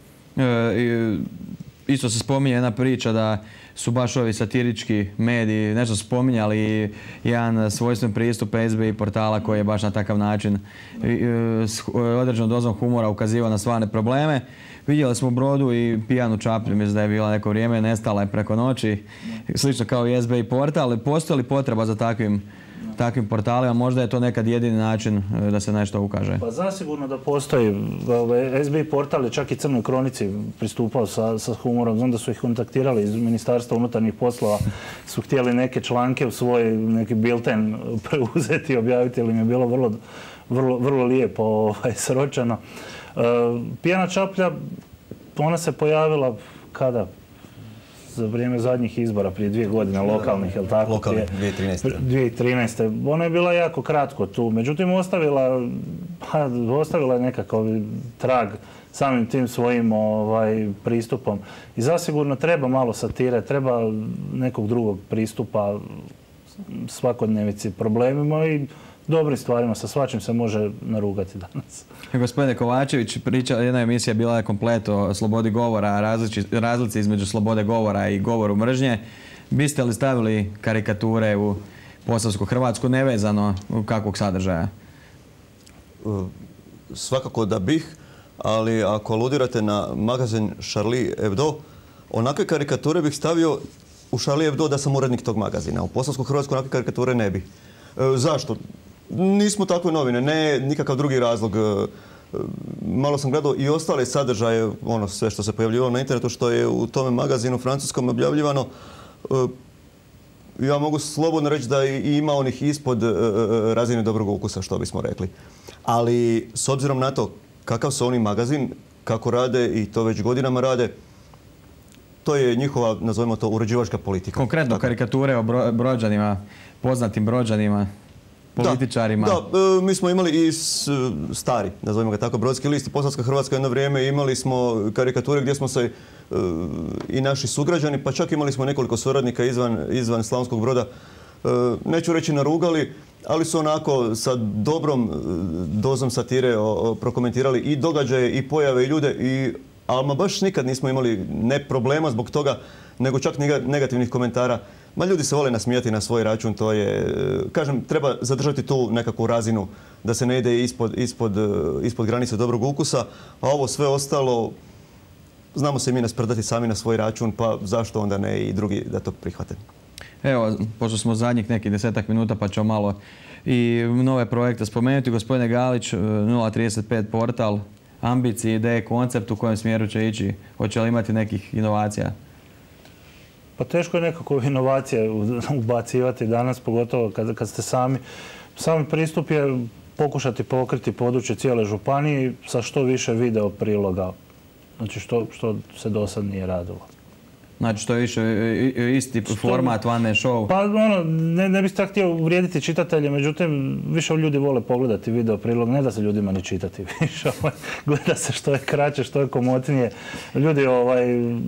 E, isto se spominje jedna priča da su baš ovi satirički mediji nešto spominjali jedan svojstven pristup S B I portala koji je baš na takav način s određenom dozom humora ukazivao na stvarne probleme. Vidjeli smo u Brodu i pijanu čaplju, mislim da je bila neko vrijeme, nestala je preko noći, slično kao i S B I portal. Postoji li potreba za takvim, takvim portalima? Možda je to nekad jedini način da se nešto ukaže. Pa zasigurno da postoji. S B I portal je čak i Crnoj kronici pristupao sa, sa humorom. Znam da su ih kontaktirali iz Ministarstva unutarnjih poslova. Su htjeli neke članke u svoj neki bilten preuzeti i objaviti, ali im je bilo vrlo, vrlo, vrlo lijepo ovaj, sročano. Pijana čaplja, ona se pojavila kada? Za vrijeme zadnjih izbora, prije dvije godine, lokalnih, je li tako? Lokalnih, dvije tisuće trinaeste. dvije tisuće trinaeste. Ona je bila jako kratko tu, međutim ostavila, pa, ostavila je nekakav trag samim tim svojim ovaj, pristupom. I zasigurno treba malo satire, treba nekog drugog pristupa svakodnevici problemima i dobrim stvarima, sa svačim se može narugati danas. Gospodine Kovačević, priča, jedna emisija bila je komplet o slobodi govora, razlici između slobode govora i govoru mržnje. Biste li stavili karikature u Posavsku Hrvatsku nevezano kakvog sadržaja? Svakako da bih, ali ako aludirate na magazin Charlie Hebdo, onakve karikature bih stavio u Charlie Hebdo da sam urednik tog magazina. U Posavsku Hrvatsku onakve karikature ne bih. Zašto? Nismo takve novine, ne nikakav drugi razlog. Malo sam gledao i ostale sadržaje, ono sve što se pojavljivalo na internetu, što je u tome magazinu francuskom objavljivano. Ja mogu slobodno reći da i ima onih ispod razine dobrog ukusa, što bismo rekli. Ali s obzirom na to kakav su oni magazin, kako rade i to već godinama rade, to je njihova, nazovimo to, uređivačka politika. Konkretno karikature o Brođanima, poznatim Brođanima, političarima. Da, da, mi smo imali i stari, nazovimo ga tako, Brodski list i Posavska Hrvatska jedno vrijeme, imali smo karikature gdje smo se i naši sugrađani, pa čak imali smo nekoliko suradnika izvan, izvan Slavonskog Broda, neću reći narugali, ali su onako sa dobrom dozom satire prokomentirali i događaje, i pojave, i ljude, i, ali baš nikad nismo imali ne problema zbog toga, nego čak negativnih komentara. Ma ljudi se vole nasmijati na svoj račun, to je, kažem, treba zadržati tu nekakvu razinu da se ne ide ispod, ispod, ispod granice dobrog ukusa, a ovo sve ostalo, znamo se mi nasprdati sami na svoj račun, pa zašto onda ne i drugi da to prihvate. Evo, pošto smo zadnjih nekih desetak minuta, pa ćemo malo i nove projekte spomenuti. Gospodine Galić, nula trideset pet portal, ambicije, ideje, koncept u kojem smjeru će ići? Hoće li imati nekih inovacija? Pa teško je nekako inovacije ubacivati danas, pogotovo kad, kad ste sami. Sami pristup je pokušati pokriti područje cijele županije sa što više video priloga. Znači što, što se do sad nije radilo. Znači što je više isti format, one man show? Pa ono, ne, ne bih tako htio uvrijediti čitatelje, međutim više ljudi vole pogledati video prilog, ne da se ljudima ni čitati više. Gleda se što je kraće, što je komotnije. Ljudi ovaj,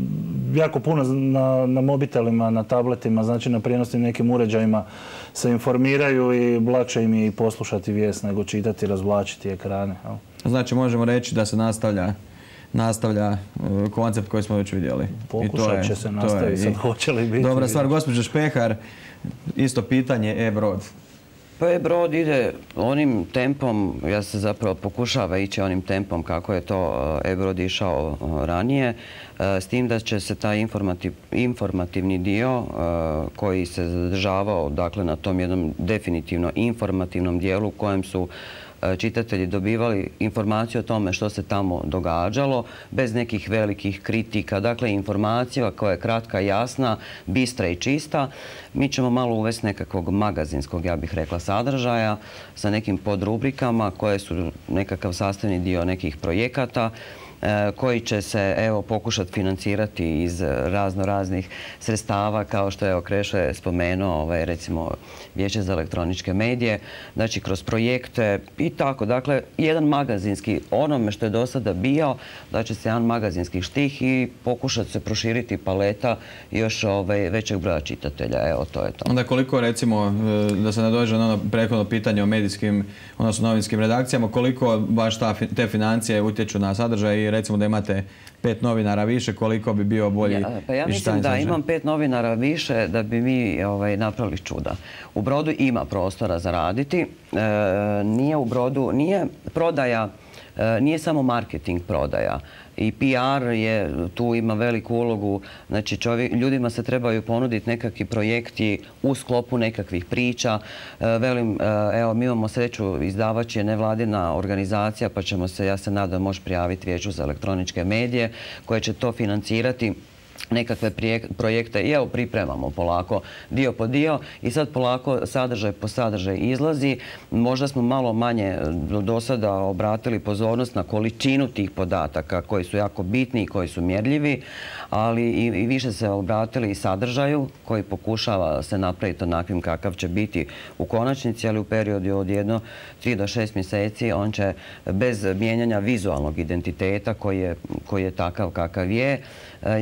jako puno na, na mobitelima, na tabletima, znači na prijenosnim nekim uređajima se informiraju i lakše im je i poslušati vijest nego čitati, razvlačiti ekrane. Znači možemo reći da se nastavlja nastavlja koncept koji smo već vidjeli. Pokušat će se nastaviti, sad hoće li biti. Dobra stvar, gospođo Špehar, isto pitanje, e-brod. Pa e-brod ide onim tempom, ja se zapravo pokušava ići onim tempom kako je to e-brod išao ranije, s tim da će se taj informativ, informativni dio koji se zadržavao dakle, na tom jednom definitivno informativnom dijelu u kojem su čitatelji dobivali informaciju o tome što se tamo događalo, bez nekih velikih kritika. Dakle, informacija koja je kratka, jasna, bistra i čista. Mi ćemo malo uvesti nekakvog magazinskog, ja bih rekla, sadržaja sa nekim podrubrikama koje su nekakav sastavni dio nekih projekata koji će se evo pokušati financirati iz razno raznih sredstava kao što je Krešo spomenuo, ovaj, recimo Vijeće za elektroničke medije, znači kroz projekte i tako. Dakle, jedan magazinski, onome što je do sada bio, da će se jedan magazinski štih i pokušati se proširiti paleta još ovaj, većeg broja čitatelja. Evo, to je to. Onda koliko, recimo, da se nadođe na ono prethodno pitanje o medijskim, odnosno novinskim redakcijama, koliko baš ta, te financije utječu na sadržaj i recimo da imate pet novinara više, koliko bi bio bolji? Ja, pa ja mislim da imam pet novinara više da bi mi ovaj, napravili čuda. U Brodu ima prostora za raditi. E, nije u Brodu, nije prodaja, e, nije samo marketing prodaja. I P R je, tu ima veliku ulogu, znači čovjek, ljudima se trebaju ponuditi nekakvi projekti u sklopu nekakvih priča. E, velim, e, evo, mi imamo sreću, izdavač je nevladina organizacija, pa ćemo se, ja se nadam, moći prijaviti Vijeću za elektroničke medije, koje će to financirati nekakve projekte i evo pripremamo polako dio po dio i sad polako sadržaj po sadržaj izlazi. Možda smo malo manje do sada obratili pozornost na količinu tih podataka koji su jako bitni i koji su mjerljivi, ali i, i više se obratili i sadržaju koji pokušava se napraviti onakvim kakav će biti u konačnici, ali u periodu od jedno, tri do šest mjeseci on će bez mijenjanja vizualnog identiteta koji je, koji je takav kakav je. Ja vjerujem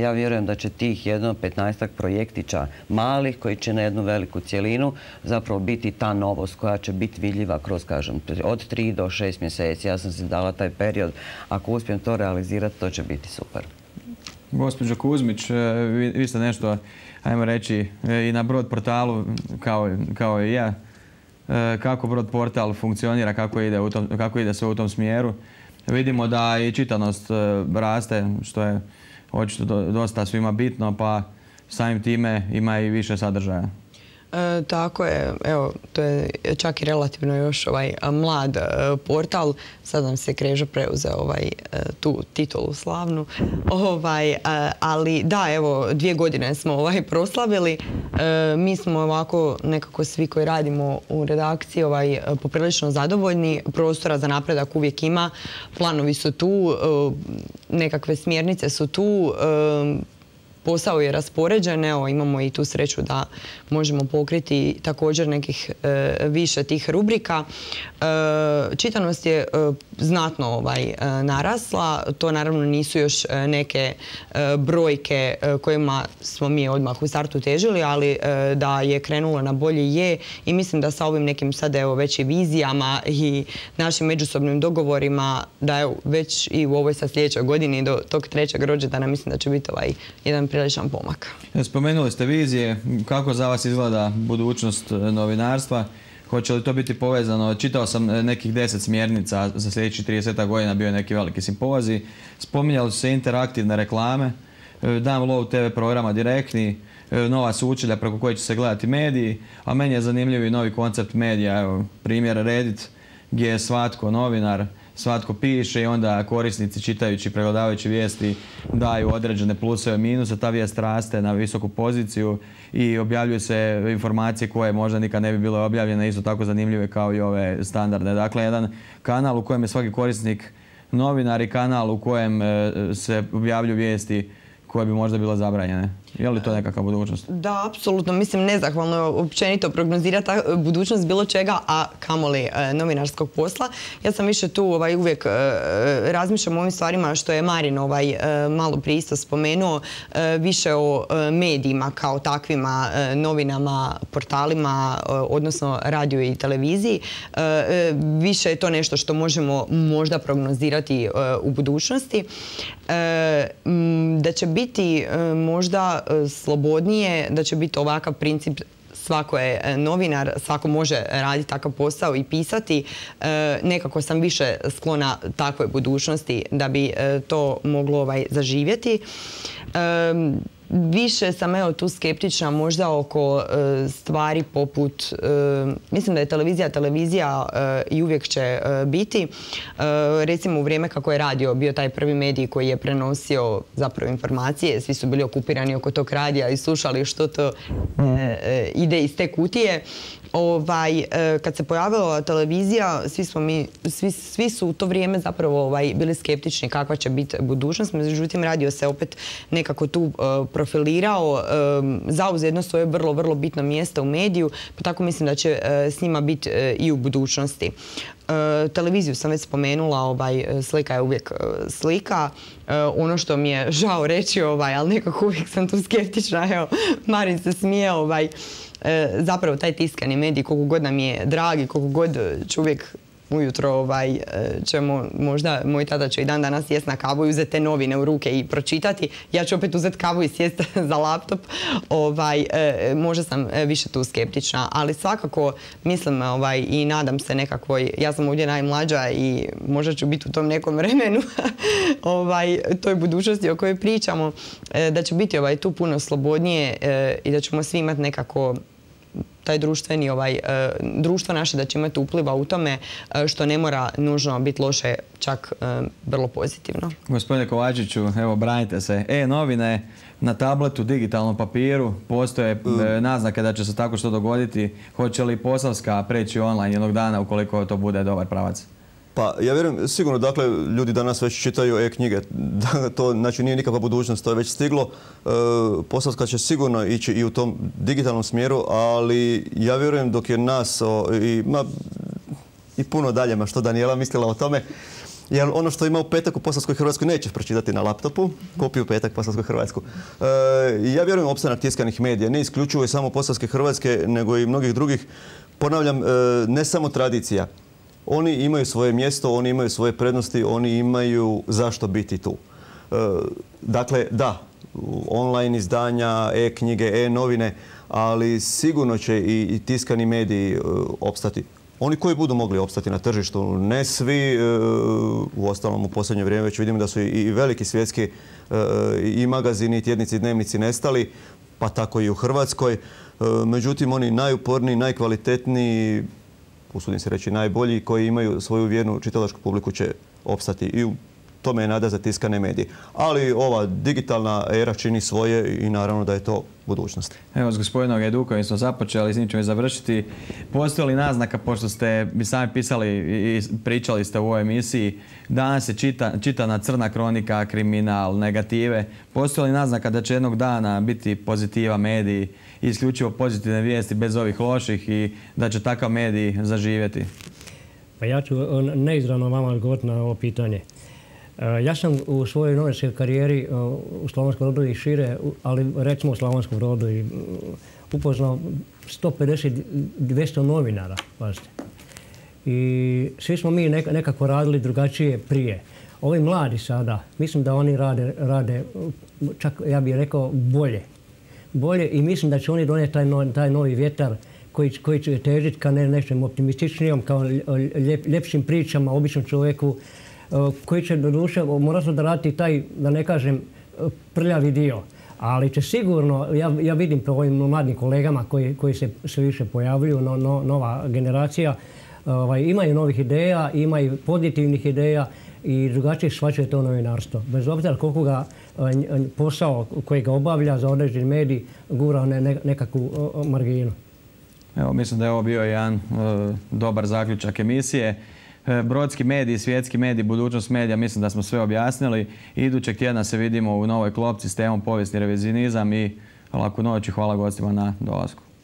da će tih jedno petnaestak projektića malih koji će na jednu veliku cjelinu zapravo biti ta novost koja će biti vidljiva kroz, kažem, od tri do šest mjeseci. Ja sam si dala taj period. Ako uspijem to realizirati, to će biti super. Gospođo Kuzmić, vi, vi ste nešto, ajmo reći, i na Brod portalu, kao, kao i ja, kako Brod portal funkcionira, kako ide, u tom, kako ide sve u tom smjeru. Vidimo da i čitanost raste, što je očito dosta svima bitno, pa samim time ima i više sadržaja. E, tako je, evo, to je čak i relativno još ovaj mlad e, portal. Sad nam se Kreža preuzeo ovaj, e, tu titulu slavnu. Ovaj, e, ali da, evo, dvije godine smo ovaj proslavili. E, mi smo ovako nekako svi koji radimo u redakciji ovaj, poprilično zadovoljni. Prostora za napredak uvijek ima. Planovi su tu, e, nekakve smjernice su tu. E, Posao je raspoređen, evo, imamo i tu sreću da možemo pokriti također nekih e, više tih rubrika. E, čitanost je e, znatno ovaj, e, narasla. To naravno nisu još neke e, brojke e, kojima smo mi odmah u startu težili, ali e, da je krenulo na bolje je i mislim da sa ovim nekim sad evo već i vizijama i našim međusobnim dogovorima da evo, već i u ovoj sad sljedećoj godini do tog trećeg rođendana mislim da će biti ovaj jedan priličan pomak. Spomenuli ste vizije. Kako za vas izgleda budućnost novinarstva? Hoće li to biti povezano? Čitao sam nekih deset smjernica za sljedećih trideset godina, bio je neki veliki simpozij. Spominjali su se interaktivne reklame, download te ve programa direktni, nova sučelja preko koje će se gledati mediji, a meni je zanimljiv i novi koncept medija. Evo, primjer Reddit, gdje je svatko novinar, svatko piše i onda korisnici čitajući, pregledavajući vijesti daju određene pluseve i minuse. Ta vijest raste na visoku poziciju i objavljuju se informacije koje možda nikad ne bi bile objavljene, isto tako zanimljive kao i ove standardne. Dakle, jedan kanal u kojem je svaki korisnik novinar i kanal u kojem se objavljuju vijesti koje bi možda bile zabranjene. Je li to nekakva budućnost? Da, apsolutno. Mislim, nezahvalno je općenito prognozirati budućnost bilo čega, a kamoli e, novinarskog posla. Ja sam više tu ovaj, uvijek e, razmišljam o ovim stvarima što je Marin ovaj, e, malo prije isto spomenuo, e, više o e, medijima kao takvima, e, novinama, portalima, e, odnosno radio i televiziji. E, e, više je to nešto što možemo možda prognozirati e, u budućnosti. E, m, da će biti e, možda slobodnije, da će biti ovakav princip, svako je novinar, svako može raditi takav posao i pisati. E, nekako sam više sklona takvoj budućnosti da bi e, to moglo ovaj, zaživjeti. E, Više sam evo tu skeptična možda oko e, stvari poput, e, mislim da je televizija televizija e, i uvijek će e, biti. E, recimo u vrijeme kako je radio bio taj prvi medij koji je prenosio zapravo informacije, svi su bili okupirani oko tog radija i slušali što to e, e, ide iz te kutije. Ovaj, e, kad se pojavila televizija, svi, smo mi, svi, svi su u to vrijeme zapravo ovaj, bili skeptični kakva će biti budućnost. Međutim, radio se opet nekako tu e, profilirao, e, zauzeo jedno svoje vrlo, vrlo bitno mjesto u mediju, pa tako mislim da će e, s njima biti e, i u budućnosti. E, televiziju sam već spomenula, ovaj, slika je uvijek e, slika. E, ono što mi je žao reći, ovaj, ali nekako uvijek sam tu skeptična, evo, Marin se smije, ovaj, E, zapravo taj tiskani medij, koliko god nam je dragi, koliko god ću uvijek ujutro ovaj, ćemo, možda moj tada će i dan danas sjest na kavu i uzeti te novine u ruke i pročitati. Ja ću opet uzeti kavu i sjest za laptop. Ovaj, e, možda sam više tu skeptična, ali svakako mislim ovaj, i nadam se nekakvoj, ja sam ovdje najmlađa i možda ću biti u tom nekom vremenu, ovaj, toj budućnosti o kojoj pričamo, e, da će biti ovaj, tu puno slobodnije e, i da ćemo svi imati nekako taj društveni, ovaj, društvo naše da će imati upliva u tome što ne mora nužno biti loše, čak vrlo pozitivno. Gospodine Kovačiću, evo, branite se. E-novine na tabletu, digitalnom papiru, postoje naznake da će se tako što dogoditi. Hoće li Posavska preći online jednog dana ukoliko to bude dobar pravac? Pa ja vjerujem, sigurno, dakle, ljudi danas već čitaju e-knjige. To znači nije nikakva budućnost, to je već stiglo. E, Posavska će sigurno ići i u tom digitalnom smjeru, ali ja vjerujem dok je nas o, i, ma, i puno dalje, ma što Danijela mislila o tome, Jer ono što ima u petak u Posavskoj Hrvatskoj nećeš pročitati na laptopu, kupi u petak Posavskoj Hrvatsku. E, ja vjerujem u opstanak tiskanih medija, ne isključivo i samo Posavske Hrvatske, nego i mnogih drugih. Ponavljam, e, ne samo tradicija. Oni imaju svoje mjesto, oni imaju svoje prednosti, oni imaju zašto biti tu. E, dakle, da, online izdanja, e-knjige, e-novine, ali sigurno će i, i tiskani mediji e, opstati. Oni koji budu mogli opstati na tržištu, ne svi, e, u ostalom u posljednje vrijeme već vidimo da su i, i veliki svjetski e, i magazini, i tjednici, i dnevnici nestali, pa tako i u Hrvatskoj. E, međutim, oni najuporniji, najkvalitetniji, usudim se reći najbolji, koji imaju svoju vjernu čitalačku publiku će opstati i u tome je nada za tiskane medije. Ali ova digitalna era čini svoje i naravno da je to budućnost. Evo, s gospodinom Hajdukovim smo započeli, s njim ćemo i završiti. Postoji li naznaka, pošto ste mi sami pisali i pričali ste u ovoj emisiji, danas je čita, čitana crna kronika, kriminal, negative. Postoji li naznaka da će jednog dana biti pozitiva mediji, isključivo pozitivne vijesti bez ovih loših i da će takav medij zaživjeti? Pa ja ću neizravno vama odgovoriti na ovo pitanje. Ja sam u svojoj novinarskoj karijeri u Slavonskom Brodu i šire, ali recimo u Slavonskom Brodu upoznao sto pedeset do dvjesto novinara. Pazite. I svi smo mi nekako radili drugačije prije. Ovi mladi sada, mislim da oni rade, rade čak ja bih rekao bolje. Bolje i mislim da će oni donijeti taj, no, taj novi vjetar koji, koji će težiti ka ne, nečem optimističnijom, kao ljep, ljepšim pričama, običnom čovjeku, koji će doduše morati da raditi taj, da ne kažem, prljavi dio. Ali će sigurno, ja, ja vidim po ovim mladim kolegama koji, koji se sve više pojavljuju, no, no, nova generacija, ovaj, imaju novih ideja, imaju pozitivnih ideja i drugačije shvaćaju to novinarstvo. Bez obzira koliko ga posao koji ga obavlja za određeni medij gura ne, nekakvu marginu. Evo, mislim da je ovo bio jedan uh, dobar zaključak emisije. Brodski mediji, svjetski mediji, budućnost medija, mislim da smo sve objasnili. Idućeg tjedna se vidimo u Novoj klopci s temom povijesni revizionizam i laku noć i hvala gostima na dolasku.